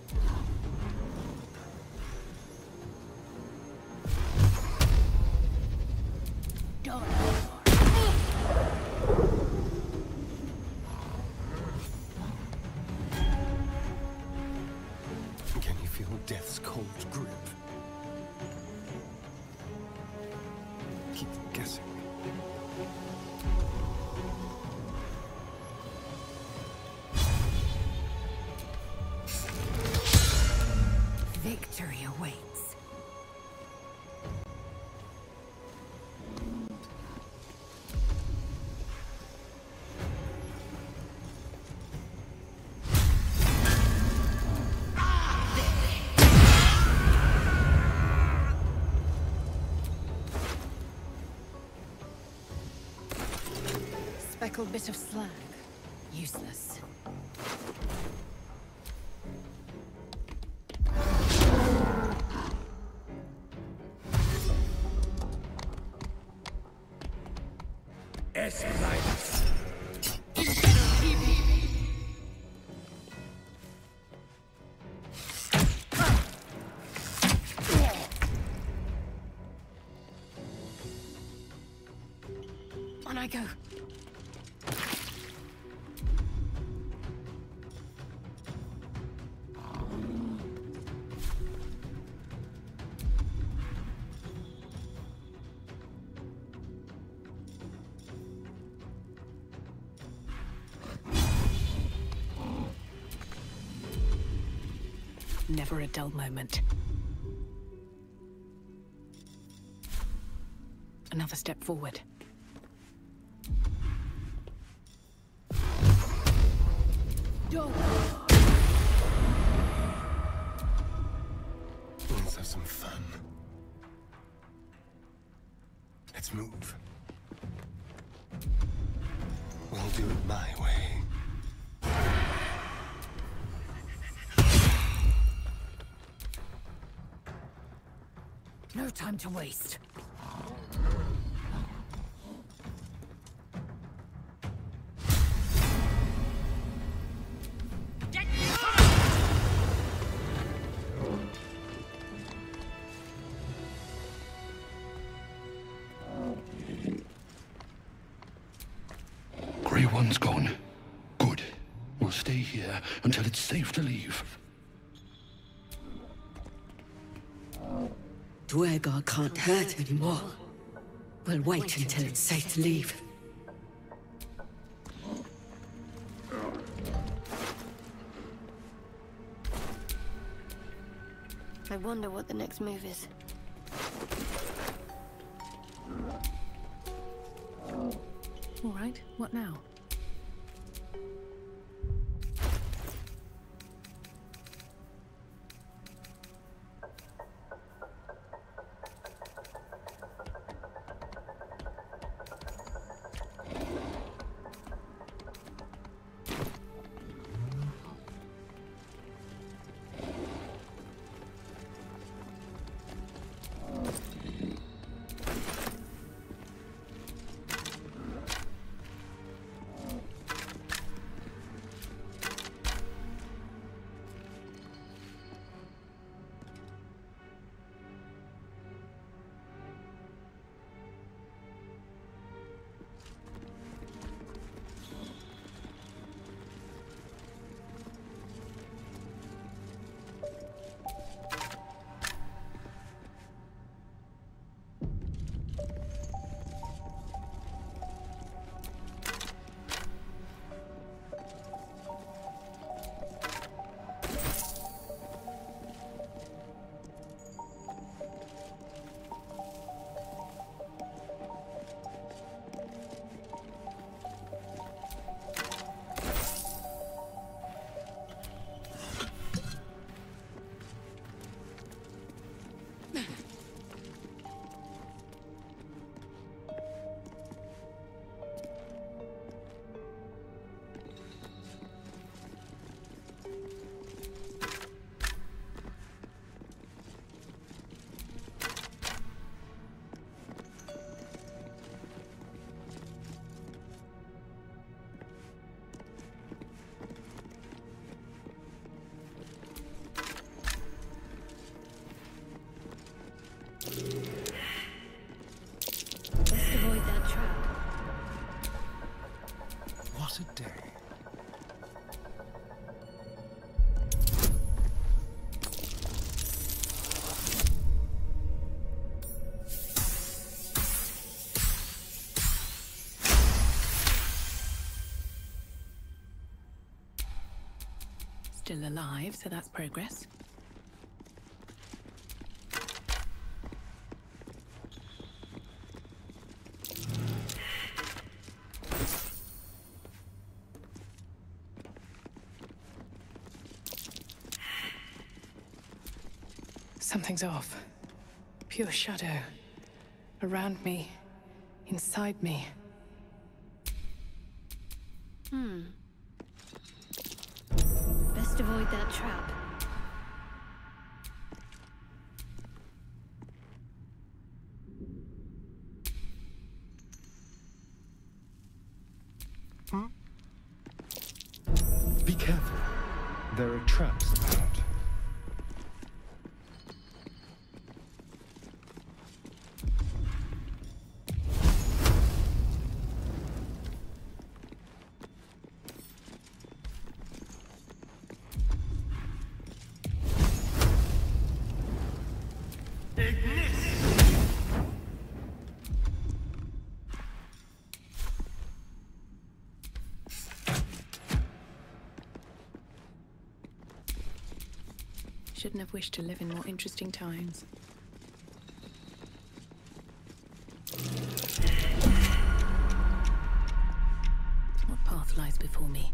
Can you feel death's cold grip? Keep guessing. Victory awaits. Speckled bit of slag. Useless. On I go. Never a dull moment. Another step forward. Let's have some fun. Let's move. We'll do it my way. No time to waste. Grey One's gone. Good. We'll stay here until it's safe to leave. Duergar can't hurt anymore. We'll wait until it's safe to leave. I wonder what the next move is. All right, what now? still alive, so that's progress. Something's off. Pure shadow. Around me. Inside me. Best avoid that trap. Be careful. There are traps about. Shouldn't have wished to live in more interesting times. What path lies before me?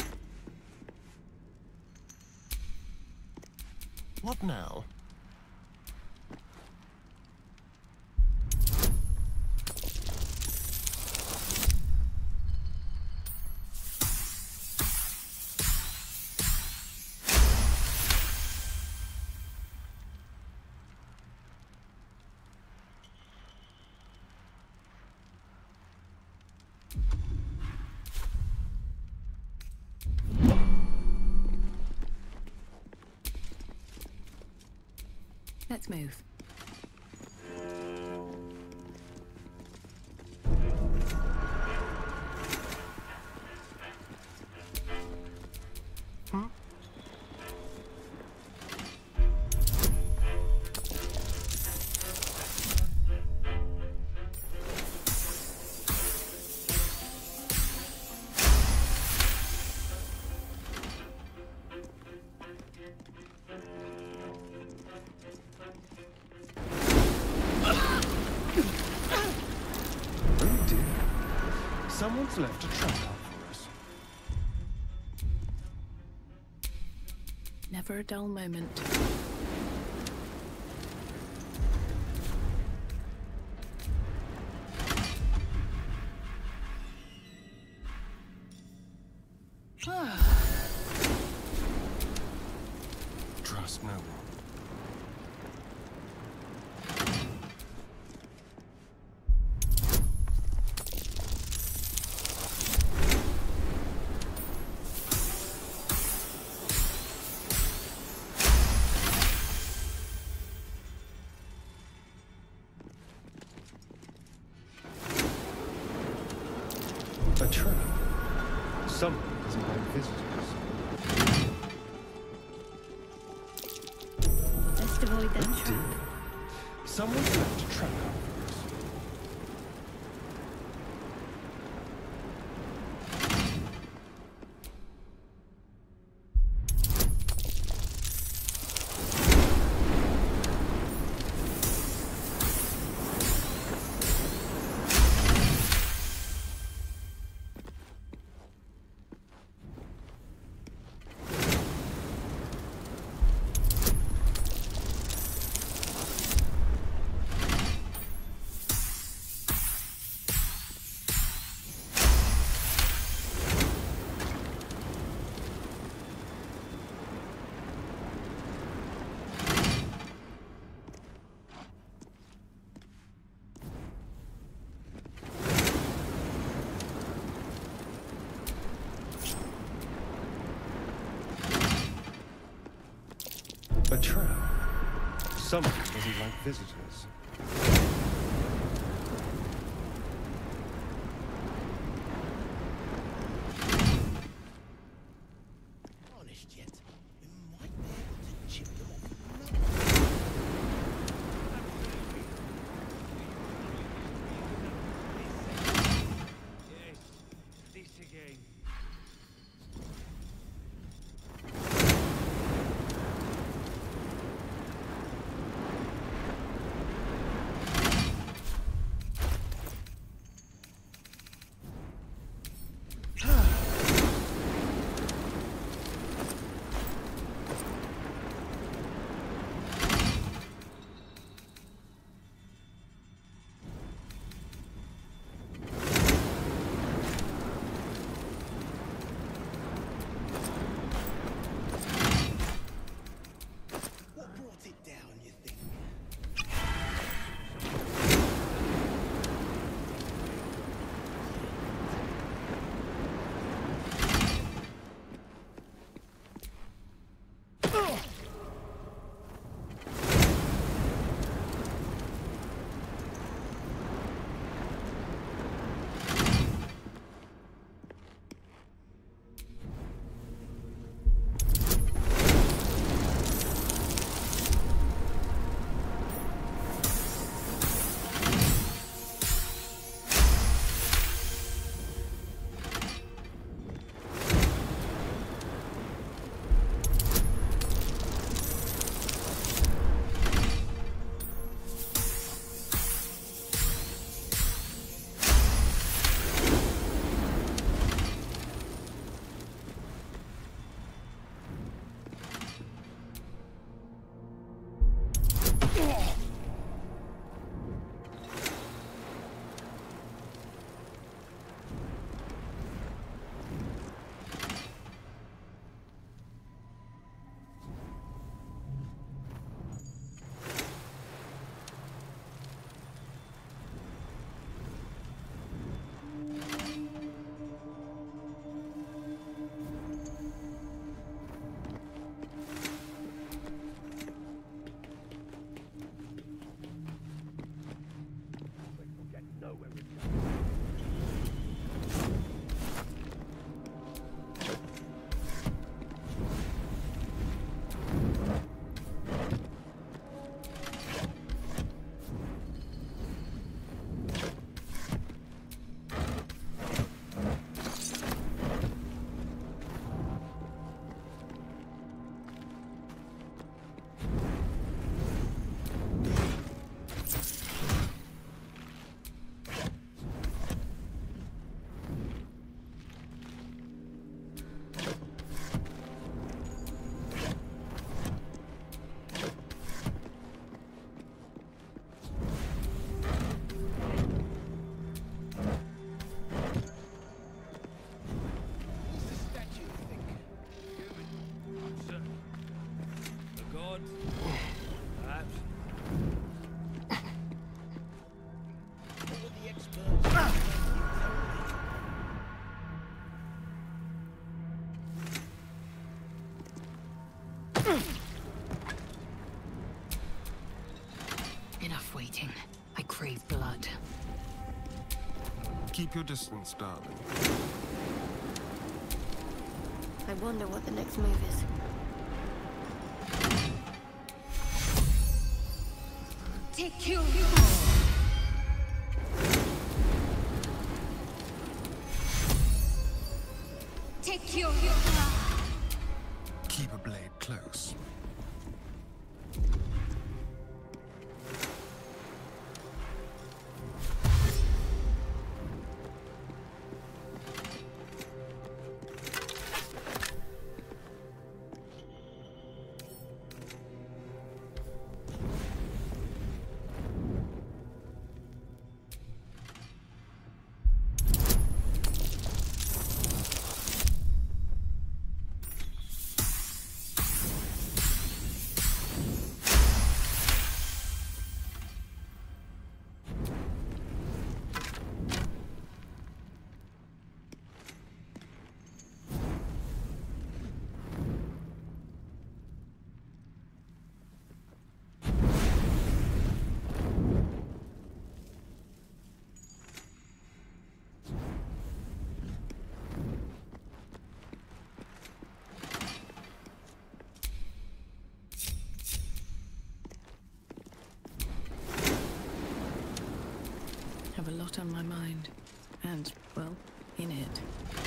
What now? Let's move. Someone's left a trap out for us. Never a dull moment. Trust no one. A trap. Someone doesn't like visitors. Best avoid that trap. Dear. Someone's left a trap out for us. A trap. Someone doesn't like visitors. Honest yet, we might be able to chip them off. Yes, this again. enough waiting. I crave blood. Keep your distance, darling. I wonder what the next move is. Take you. Take you. Keep a blade close. Have a lot on my mind. And, well, in it.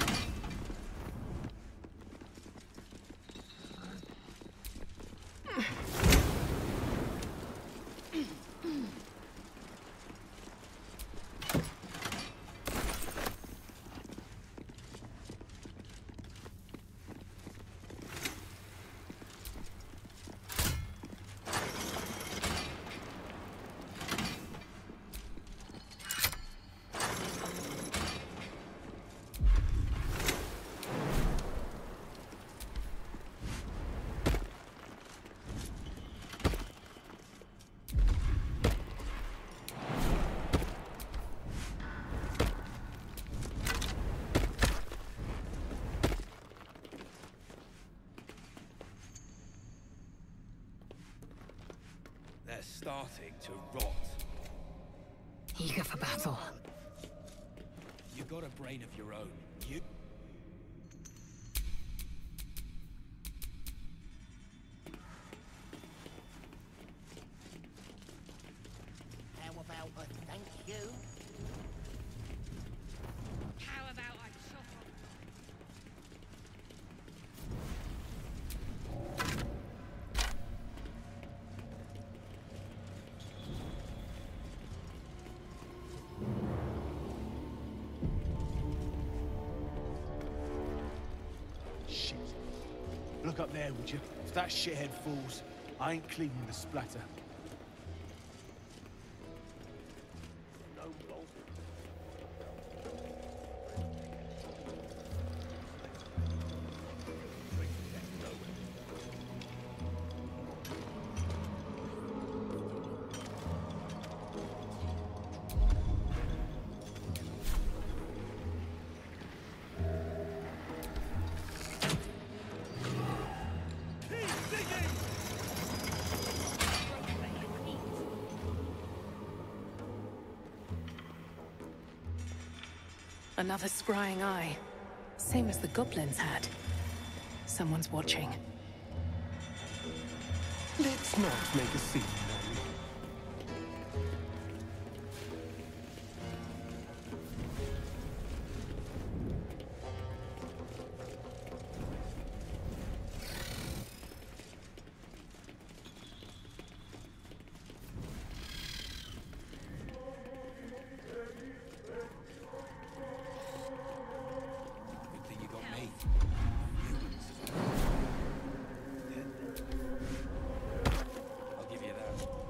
They're starting to rot. Eager for battle. You got a brain of your own. You... How about a thank you? How about I chop off? Shit. Look up there, would you? If that shithead falls, I ain't cleaning the splatter. No roll. Another scrying eye. Same as the goblins had. Someone's watching. Let's not make a scene, Good thing you got me. I'll give you that.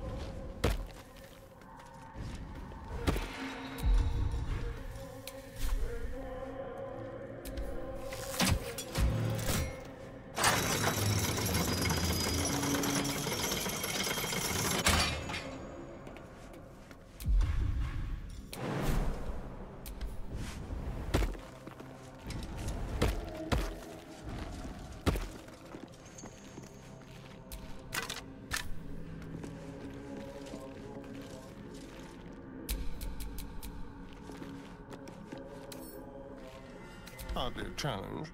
Hardly a challenge.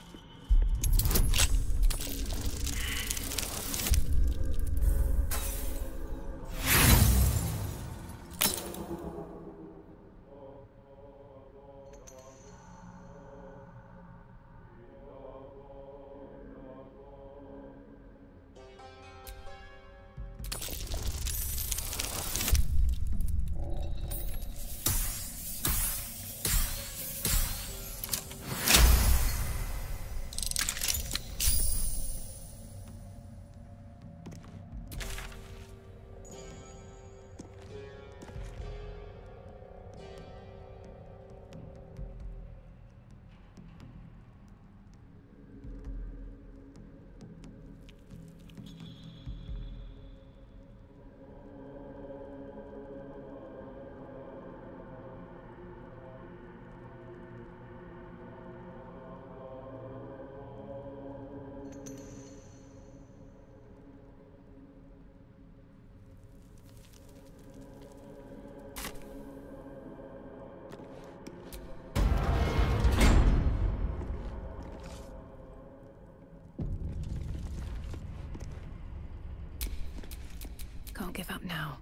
Can't give up now.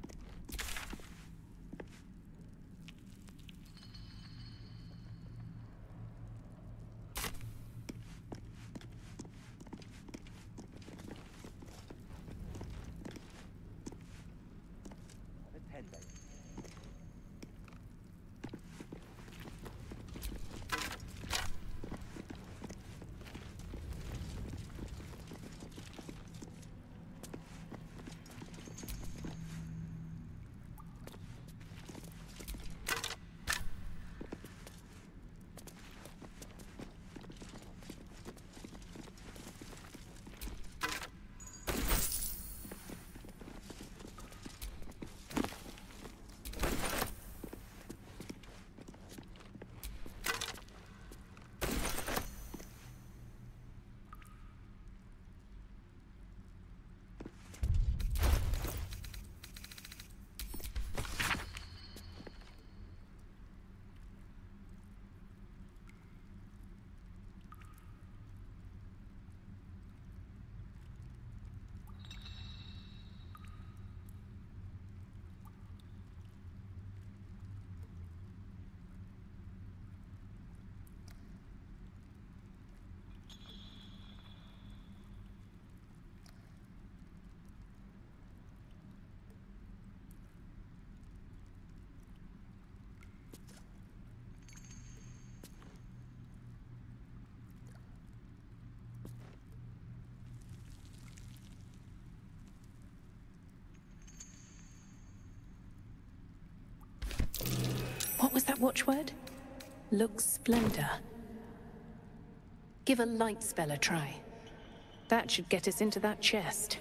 What was that watchword? Lux Splendor. Give a light spell a try. That should get us into that chest.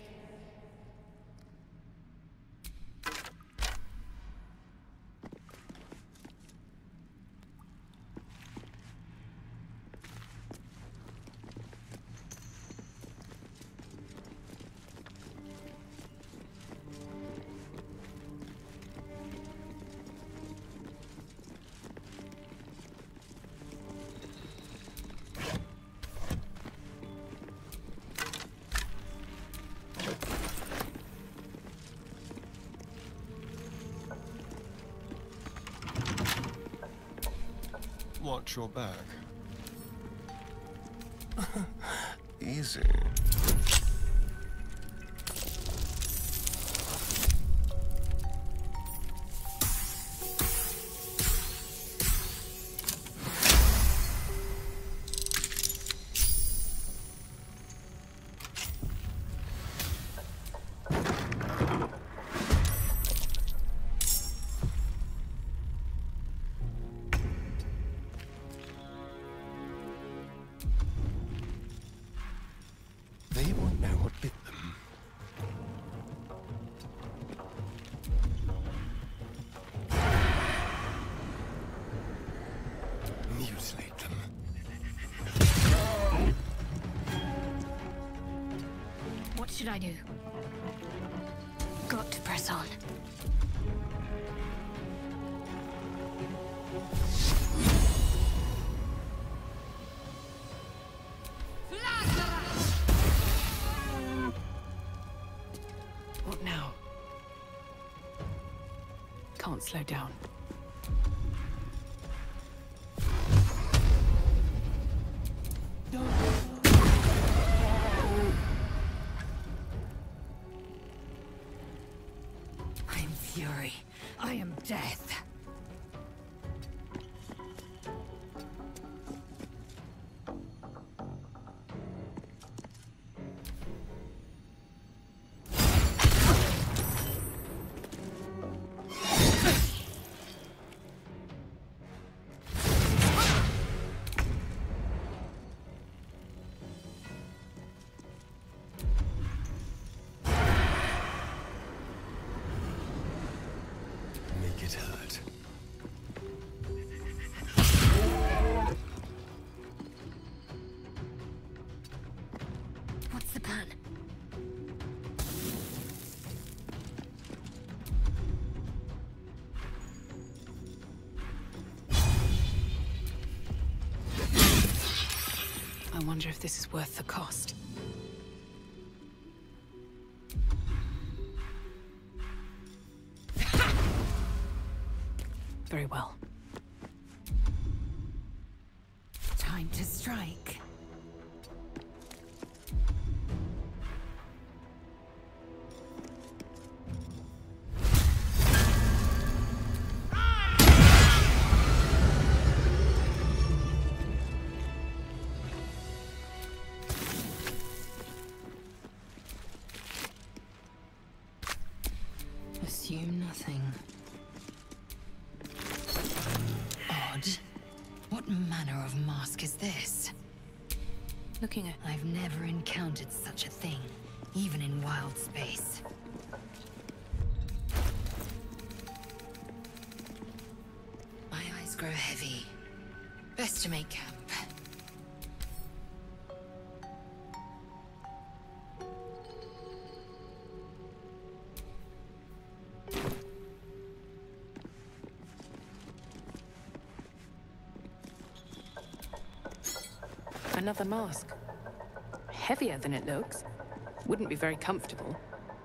Watch your back. Easy. They won't know what bit them. Mutilate them. What should I do? Got to press on. can't slow down. I am fury. I am death. Make it hurt. What's the plan? I wonder if this is worth the cost. Very well. Time to strike. Assume nothing. Odd. What manner of mask is this? Looking at... I've never encountered such a thing, even in wild space. My eyes grow heavy. Best to make camp. Another mask. Heavier than it looks. Wouldn't be very comfortable.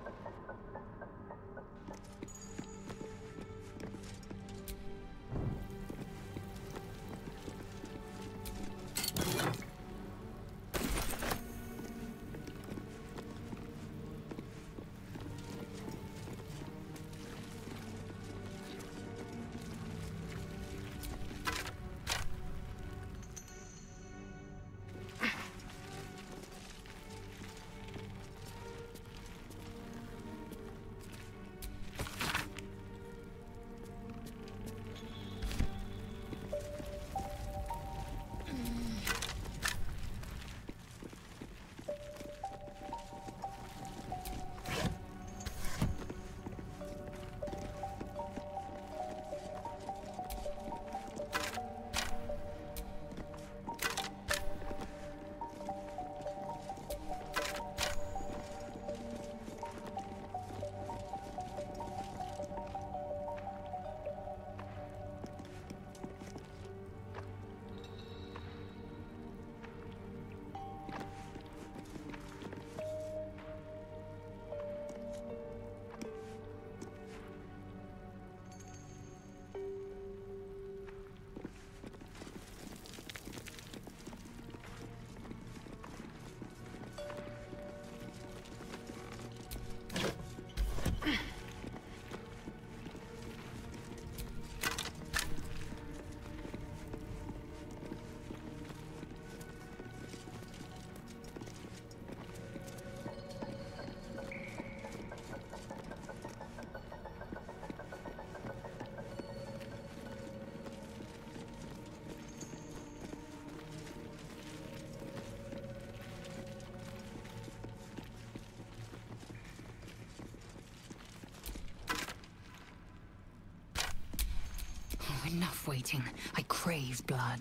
Enough waiting. I crave blood.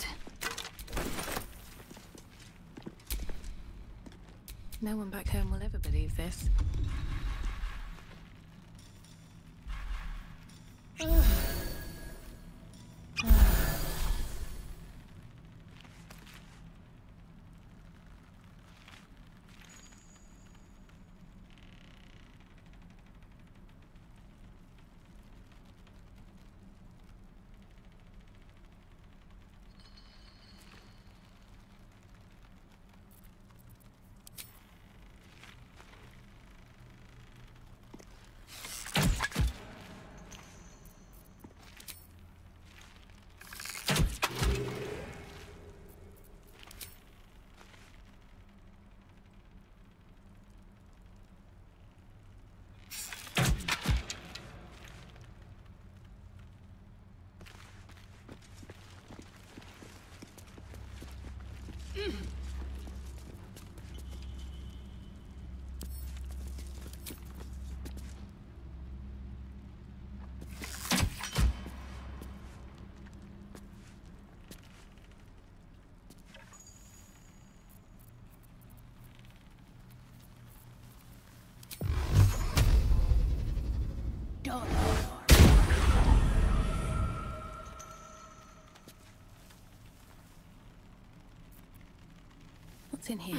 No one back home will ever believe this. What's in here?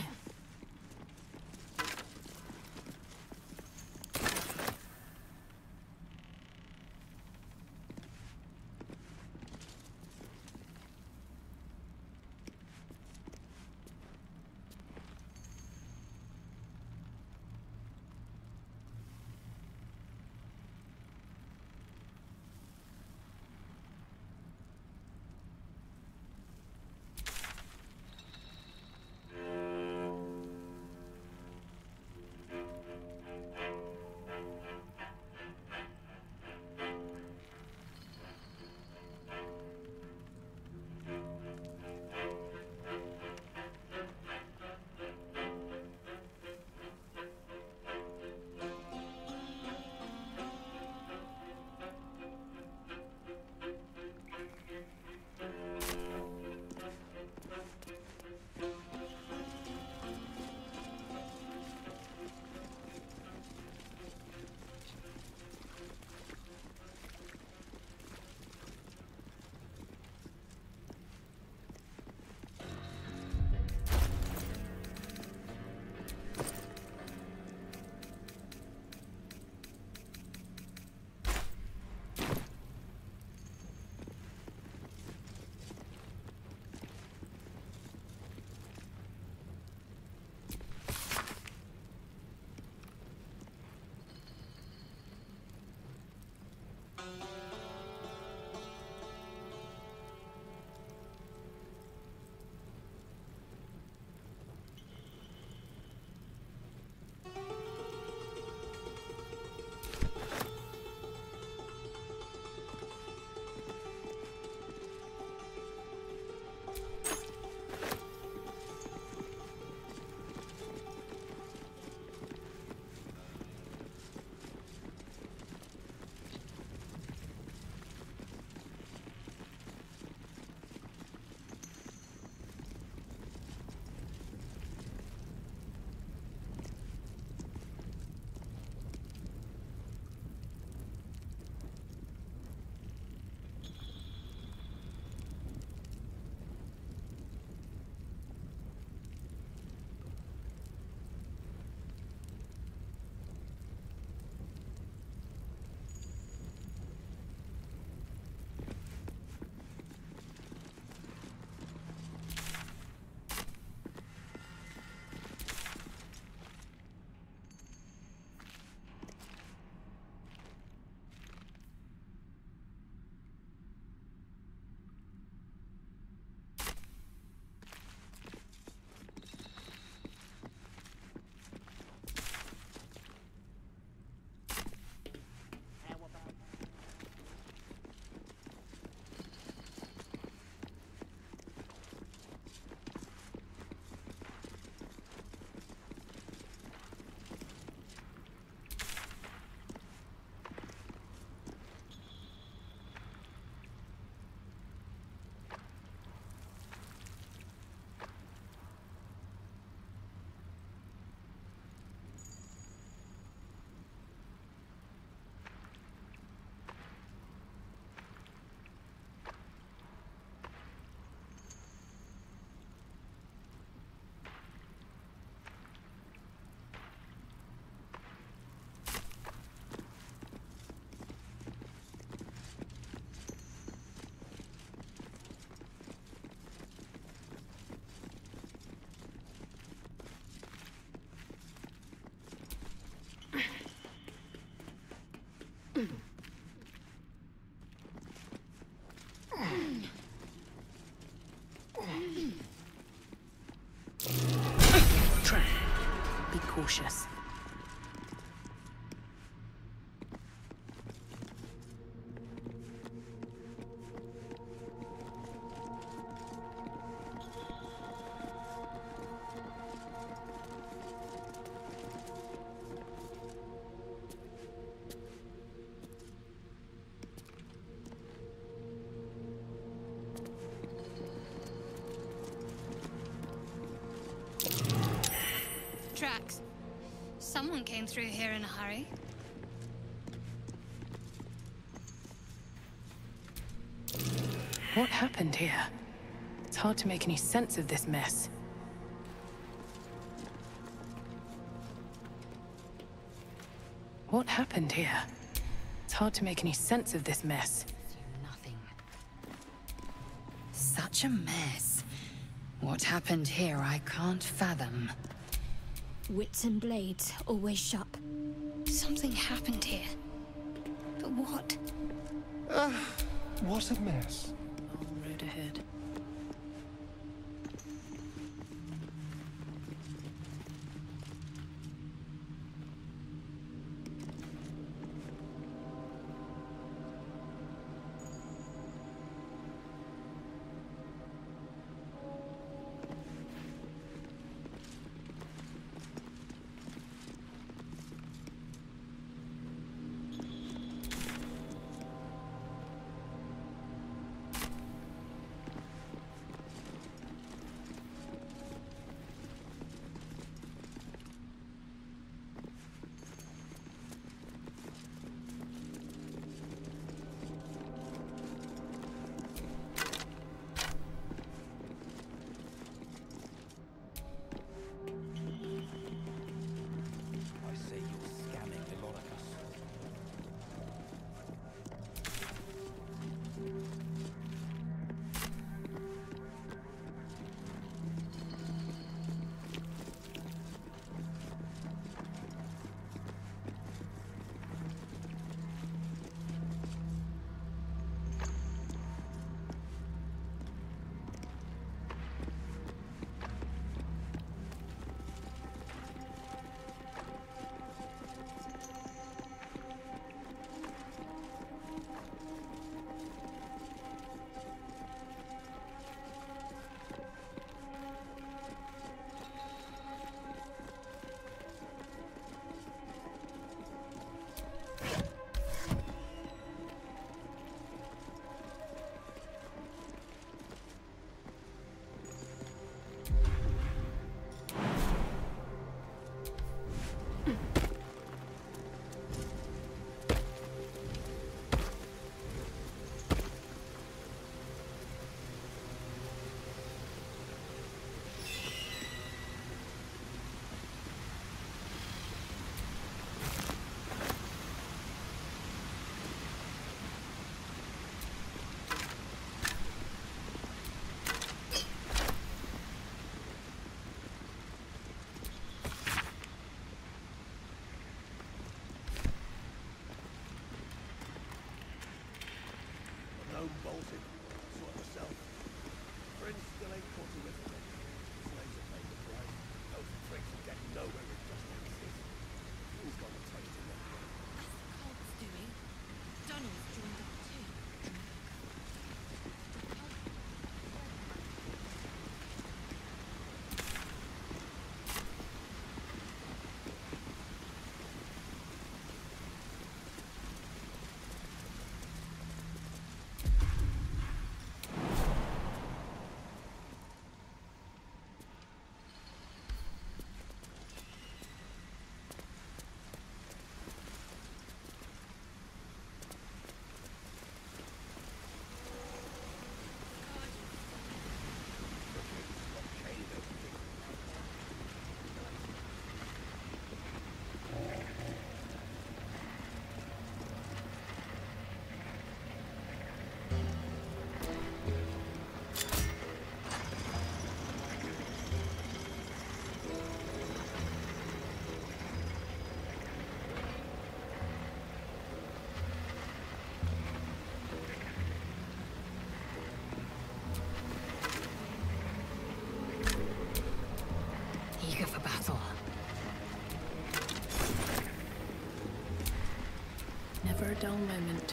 Be cautious. come through here in a hurry? What happened here? It's hard to make any sense of this mess. What happened here? It's hard to make any sense of this mess. Nothing. Such a mess. What happened here I can't fathom. Wits and blades, always sharp. Something happened here. But what? What a mess. Road ahead. Bolted. Sort myself. Friends still ain't caught a whiff of it. Slaves are paying the price. Those freaks will get nowhere with justice. Who's got a taste in them? Colt's doing. Donald's joined up too. Eager for battle. Never a dull moment.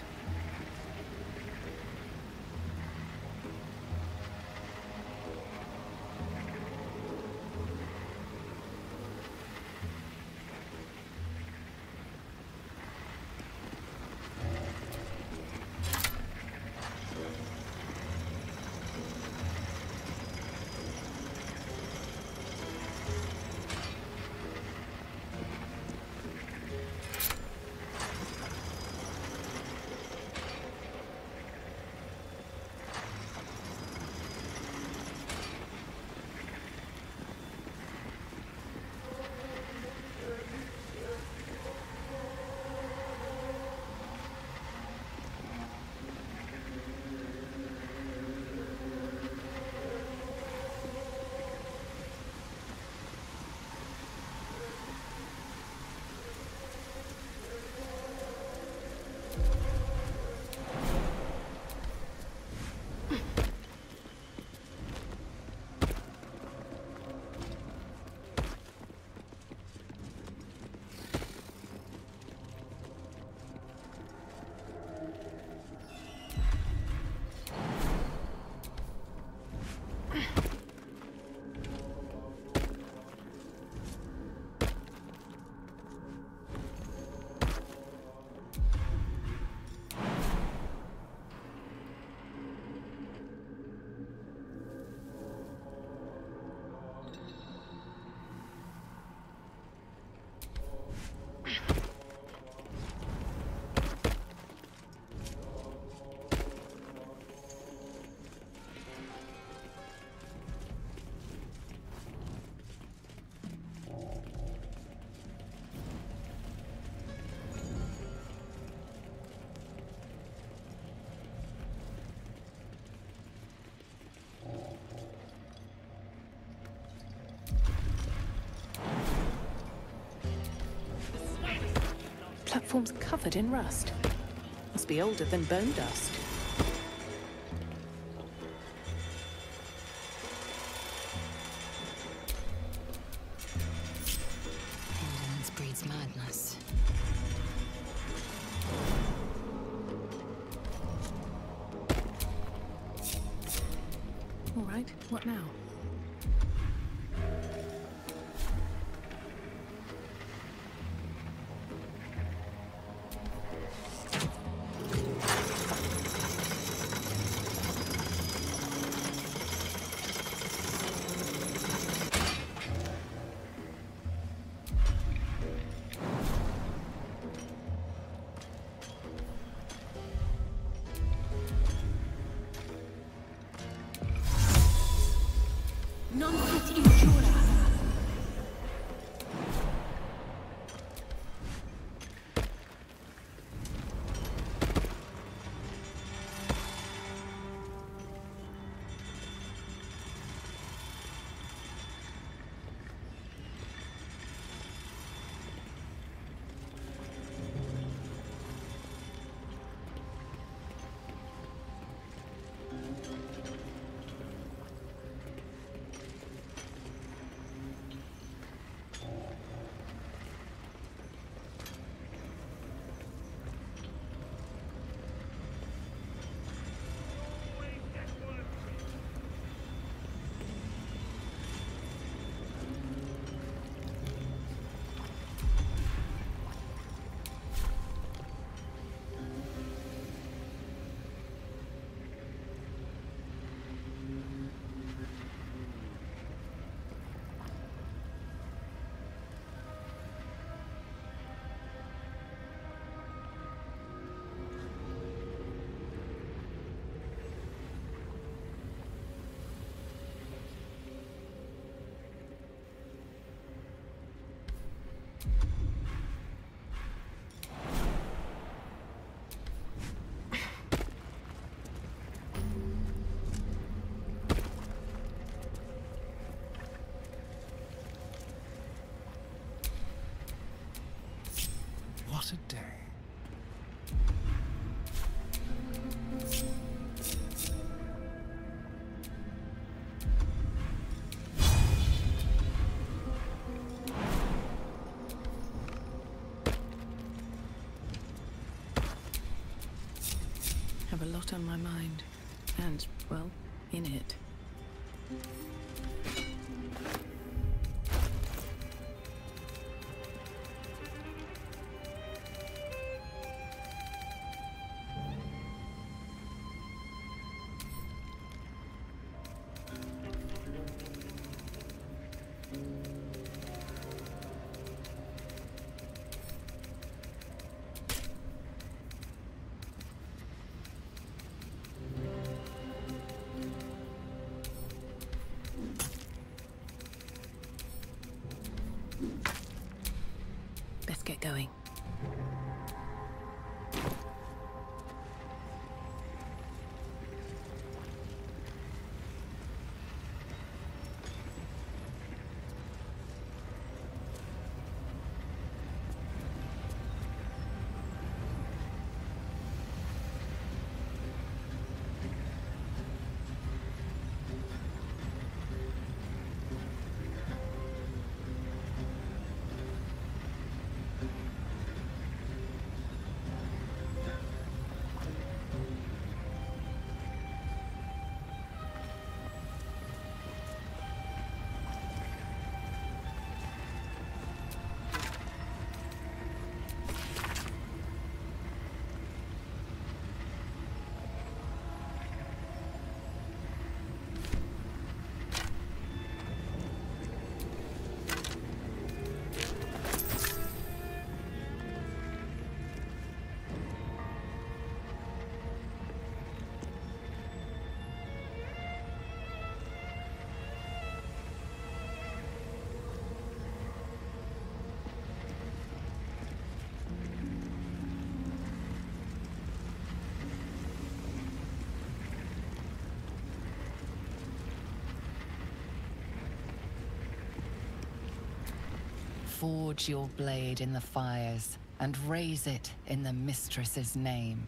platform's covered in rust. Must be older than bone dust. Indolence breeds madness. All right, what now? Non fit injura. What a day. Have a lot on my mind. And, well, in it. Best get going. Forge your blade in the fires. and raise it in the mistress's name.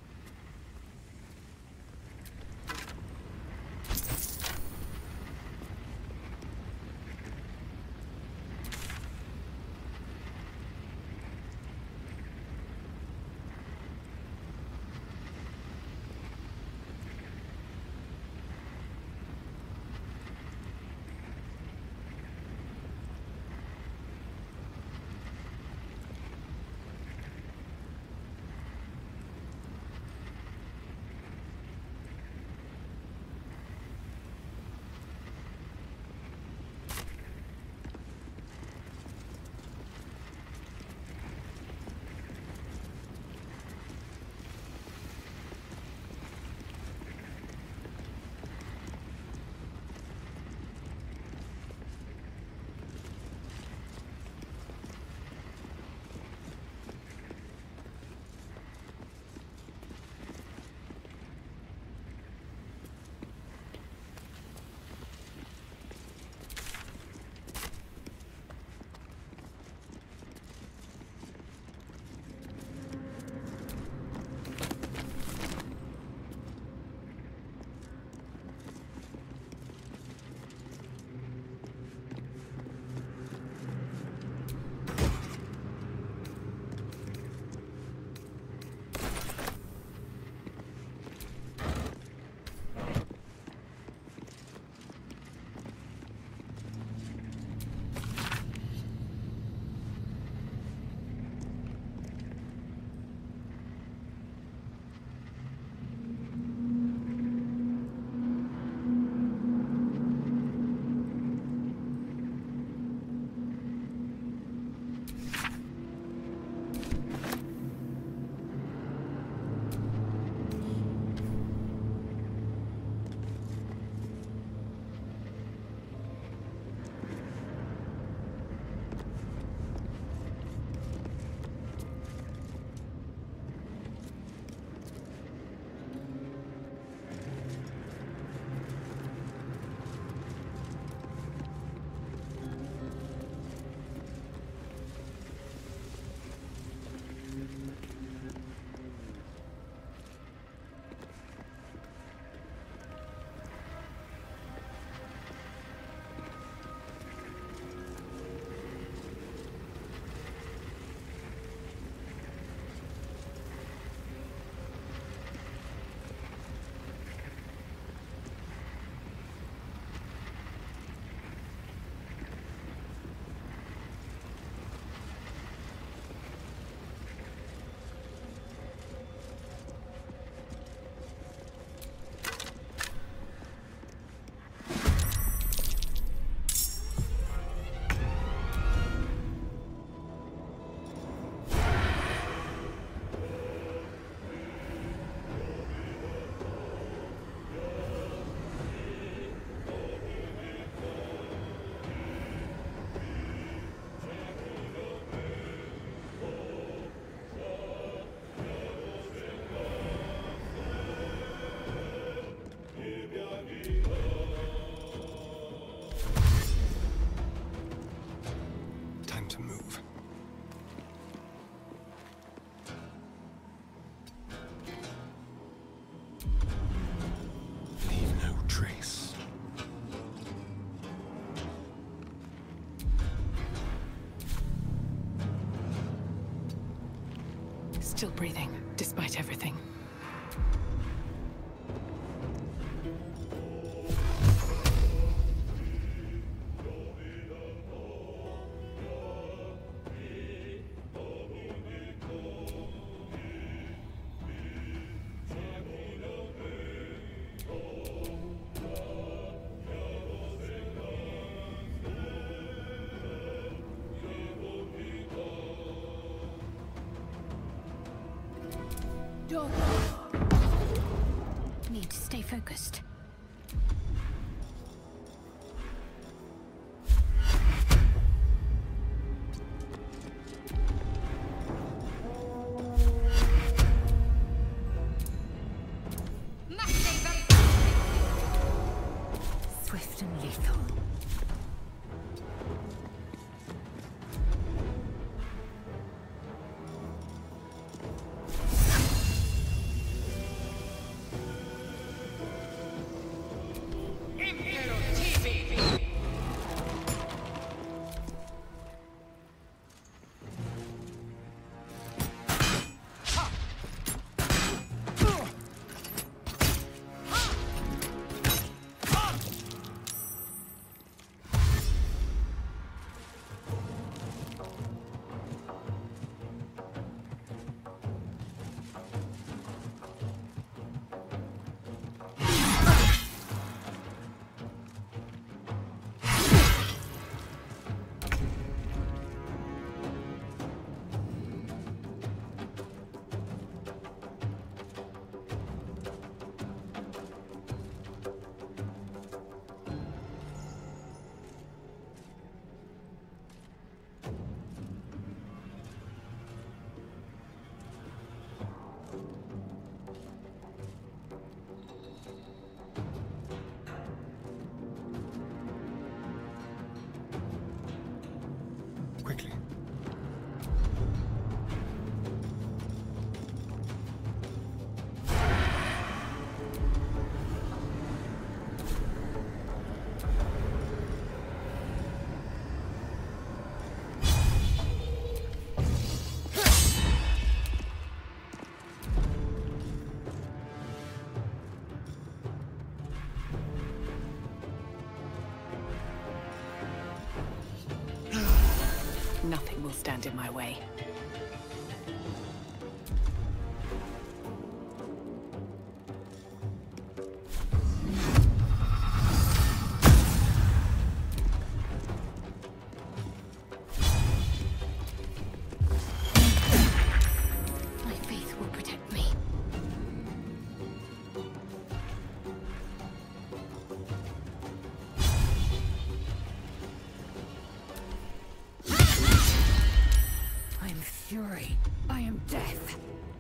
Still breathing, despite everything. Need to stay focused. Swift and lethal. quickly. Nothing will stand in my way. My faith will protect me. I am fury. I am death.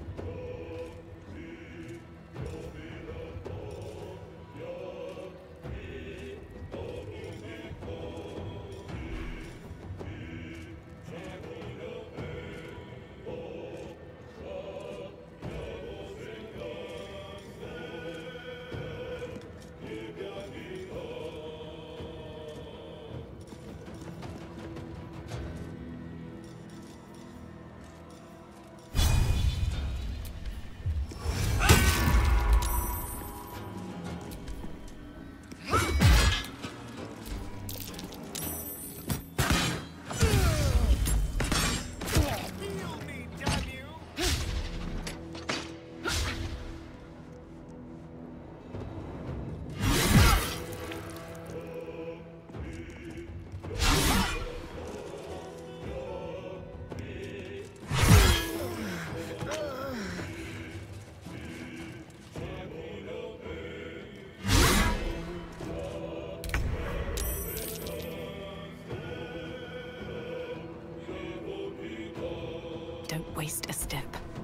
Don't waste a step.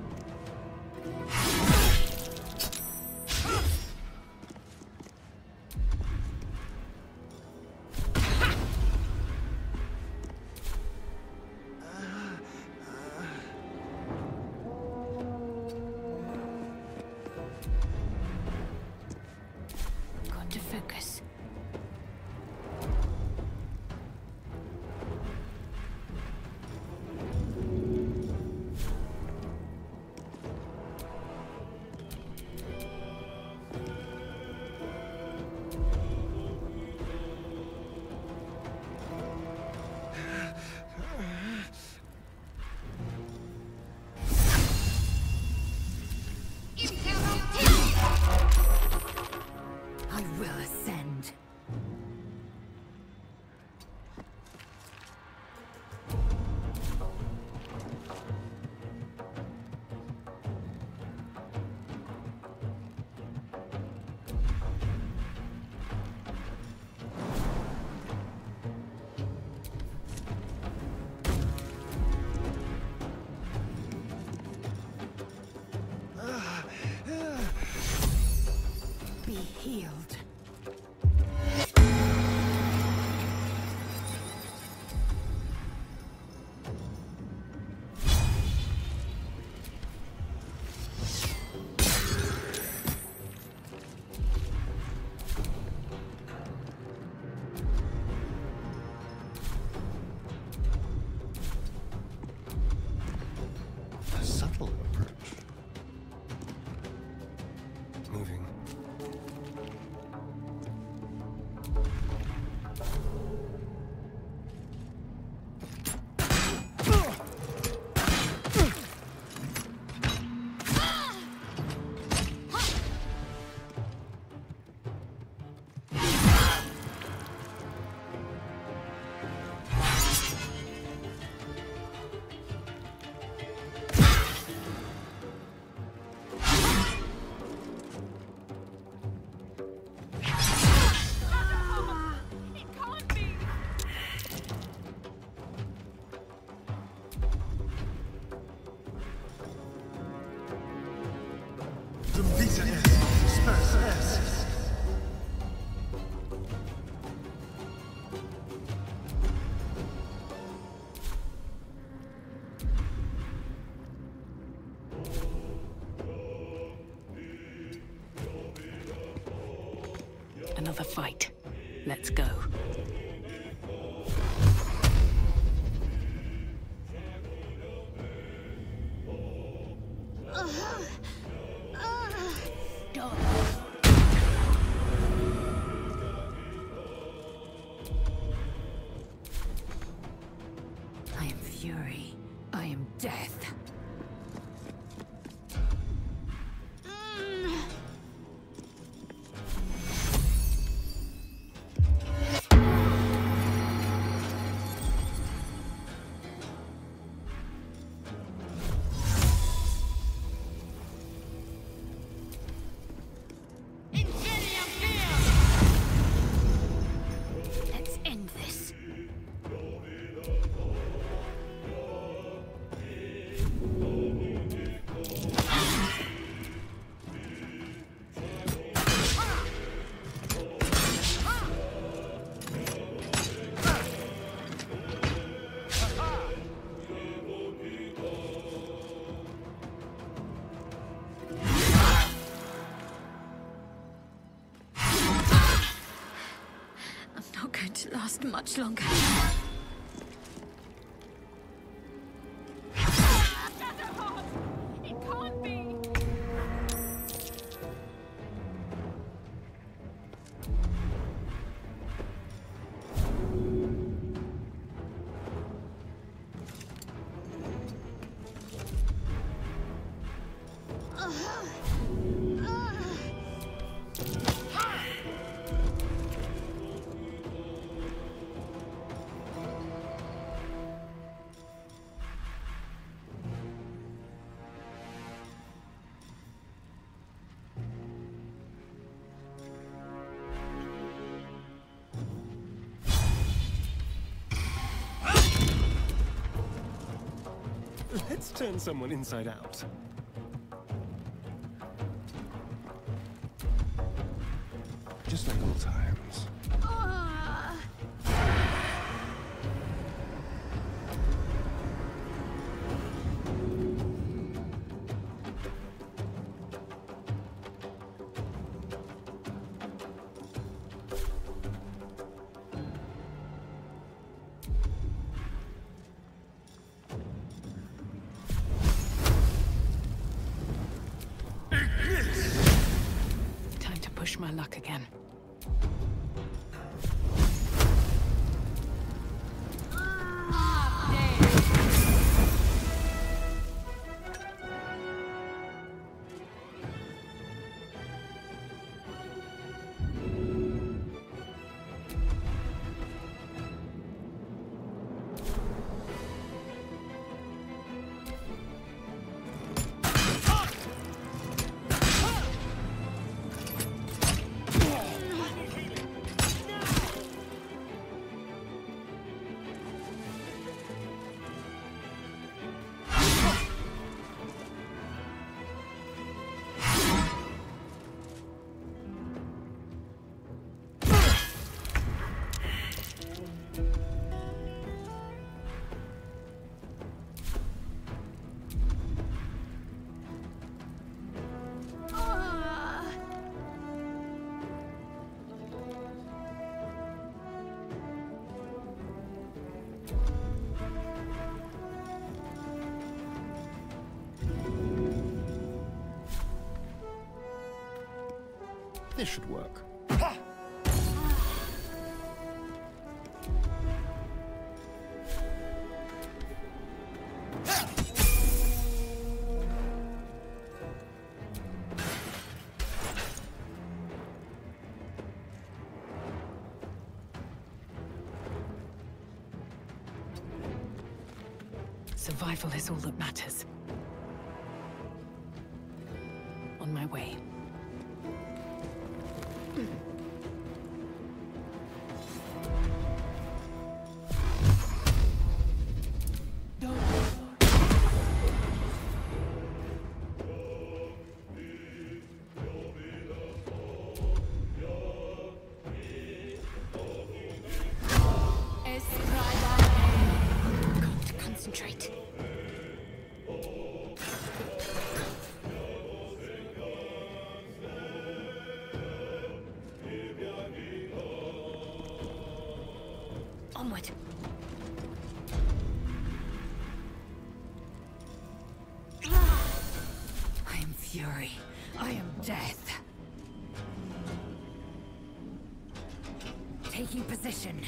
Got to focus. I will ascend. Be healed. A subtle approach. Moving. Vita est. Spurs est. Another fight. Let's go. I am fury. I am death. Let's end this. I'm not going to last much longer. It can't be. Let's turn someone inside out. Just like old times. Time to push my luck again. This should work. Survival is all that matters. On my way. Concentrate. Onward. I am fury. I am death. Taking position.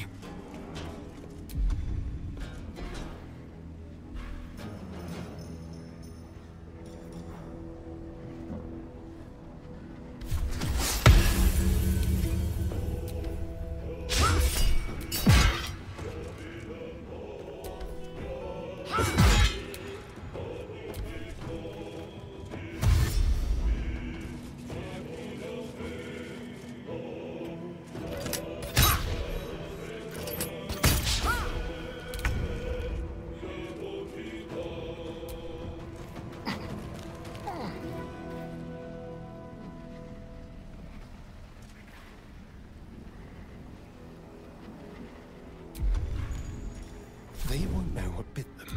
They won't know what bit them.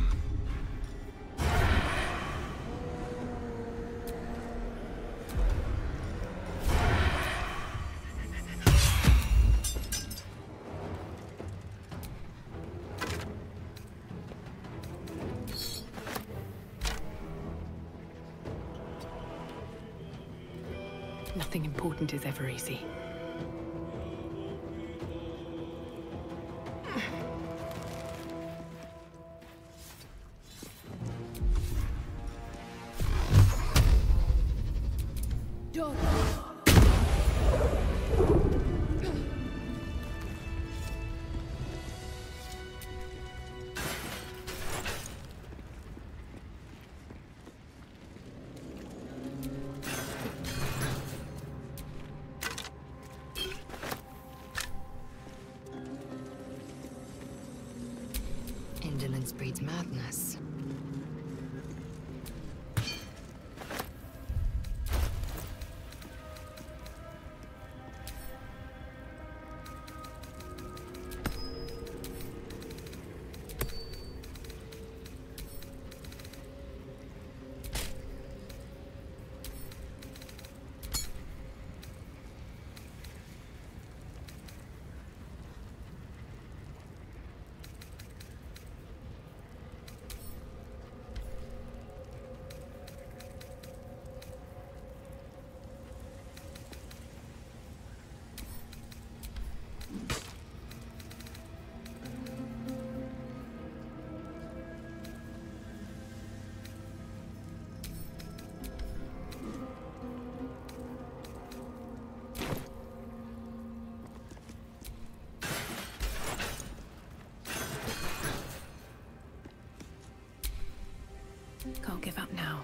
Nothing important is ever easy. Indolence breeds madness. Can't give up now.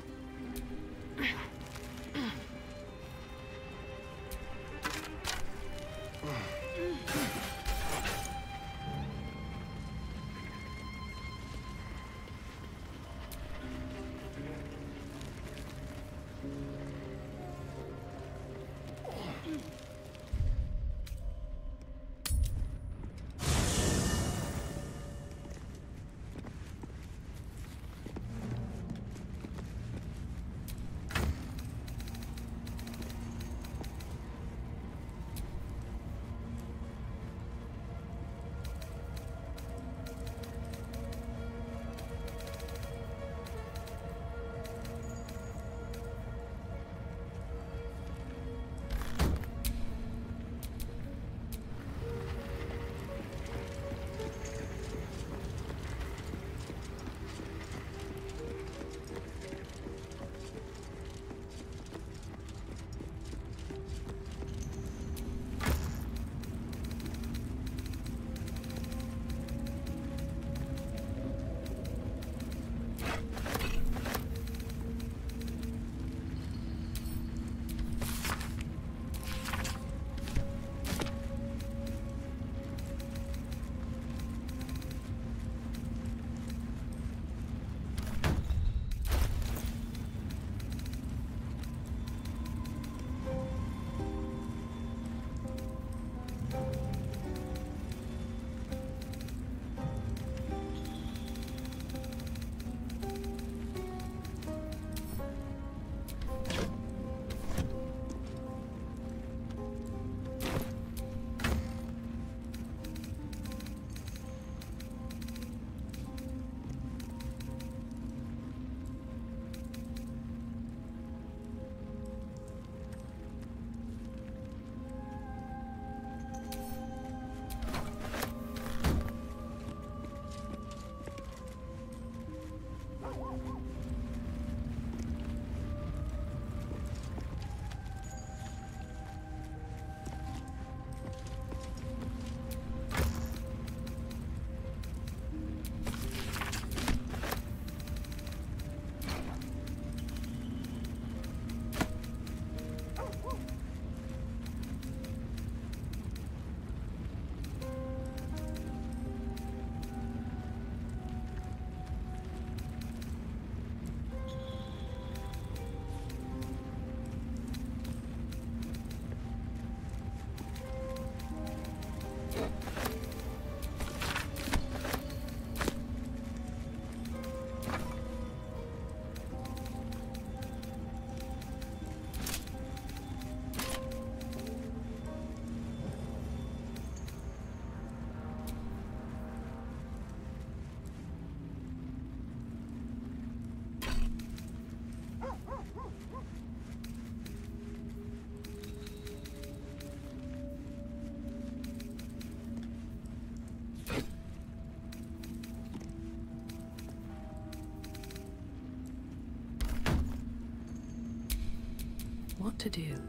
what to do.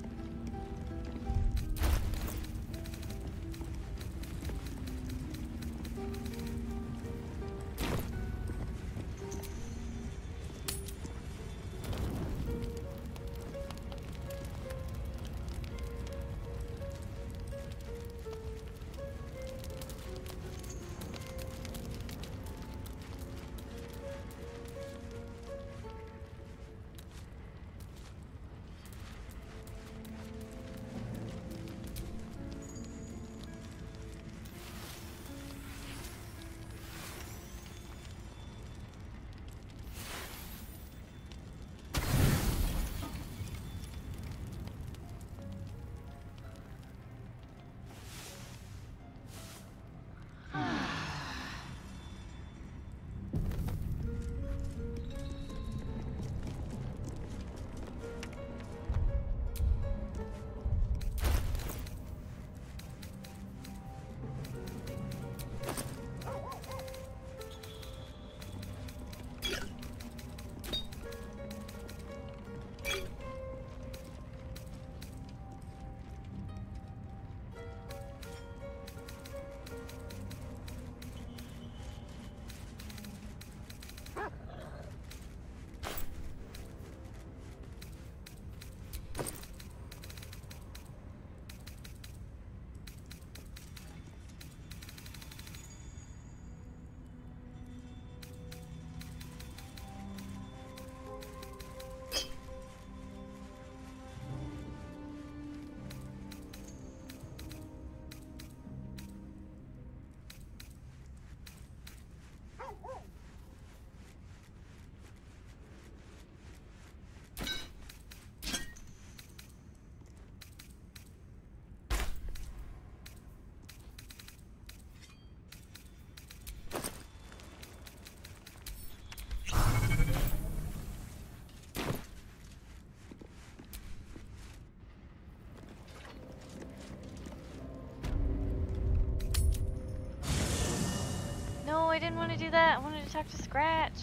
No, I didn't want to do that. I wanted to talk to Scratch.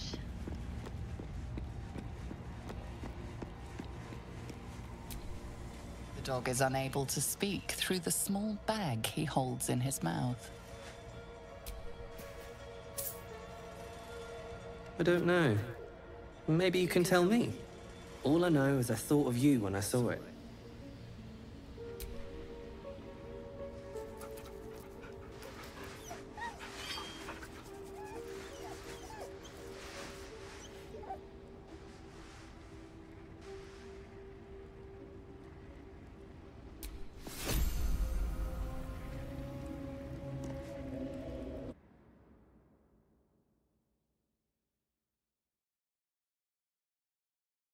The dog is unable to speak through the small bag he holds in his mouth. I don't know. Maybe you can tell me. All I know is I thought of you when I saw it.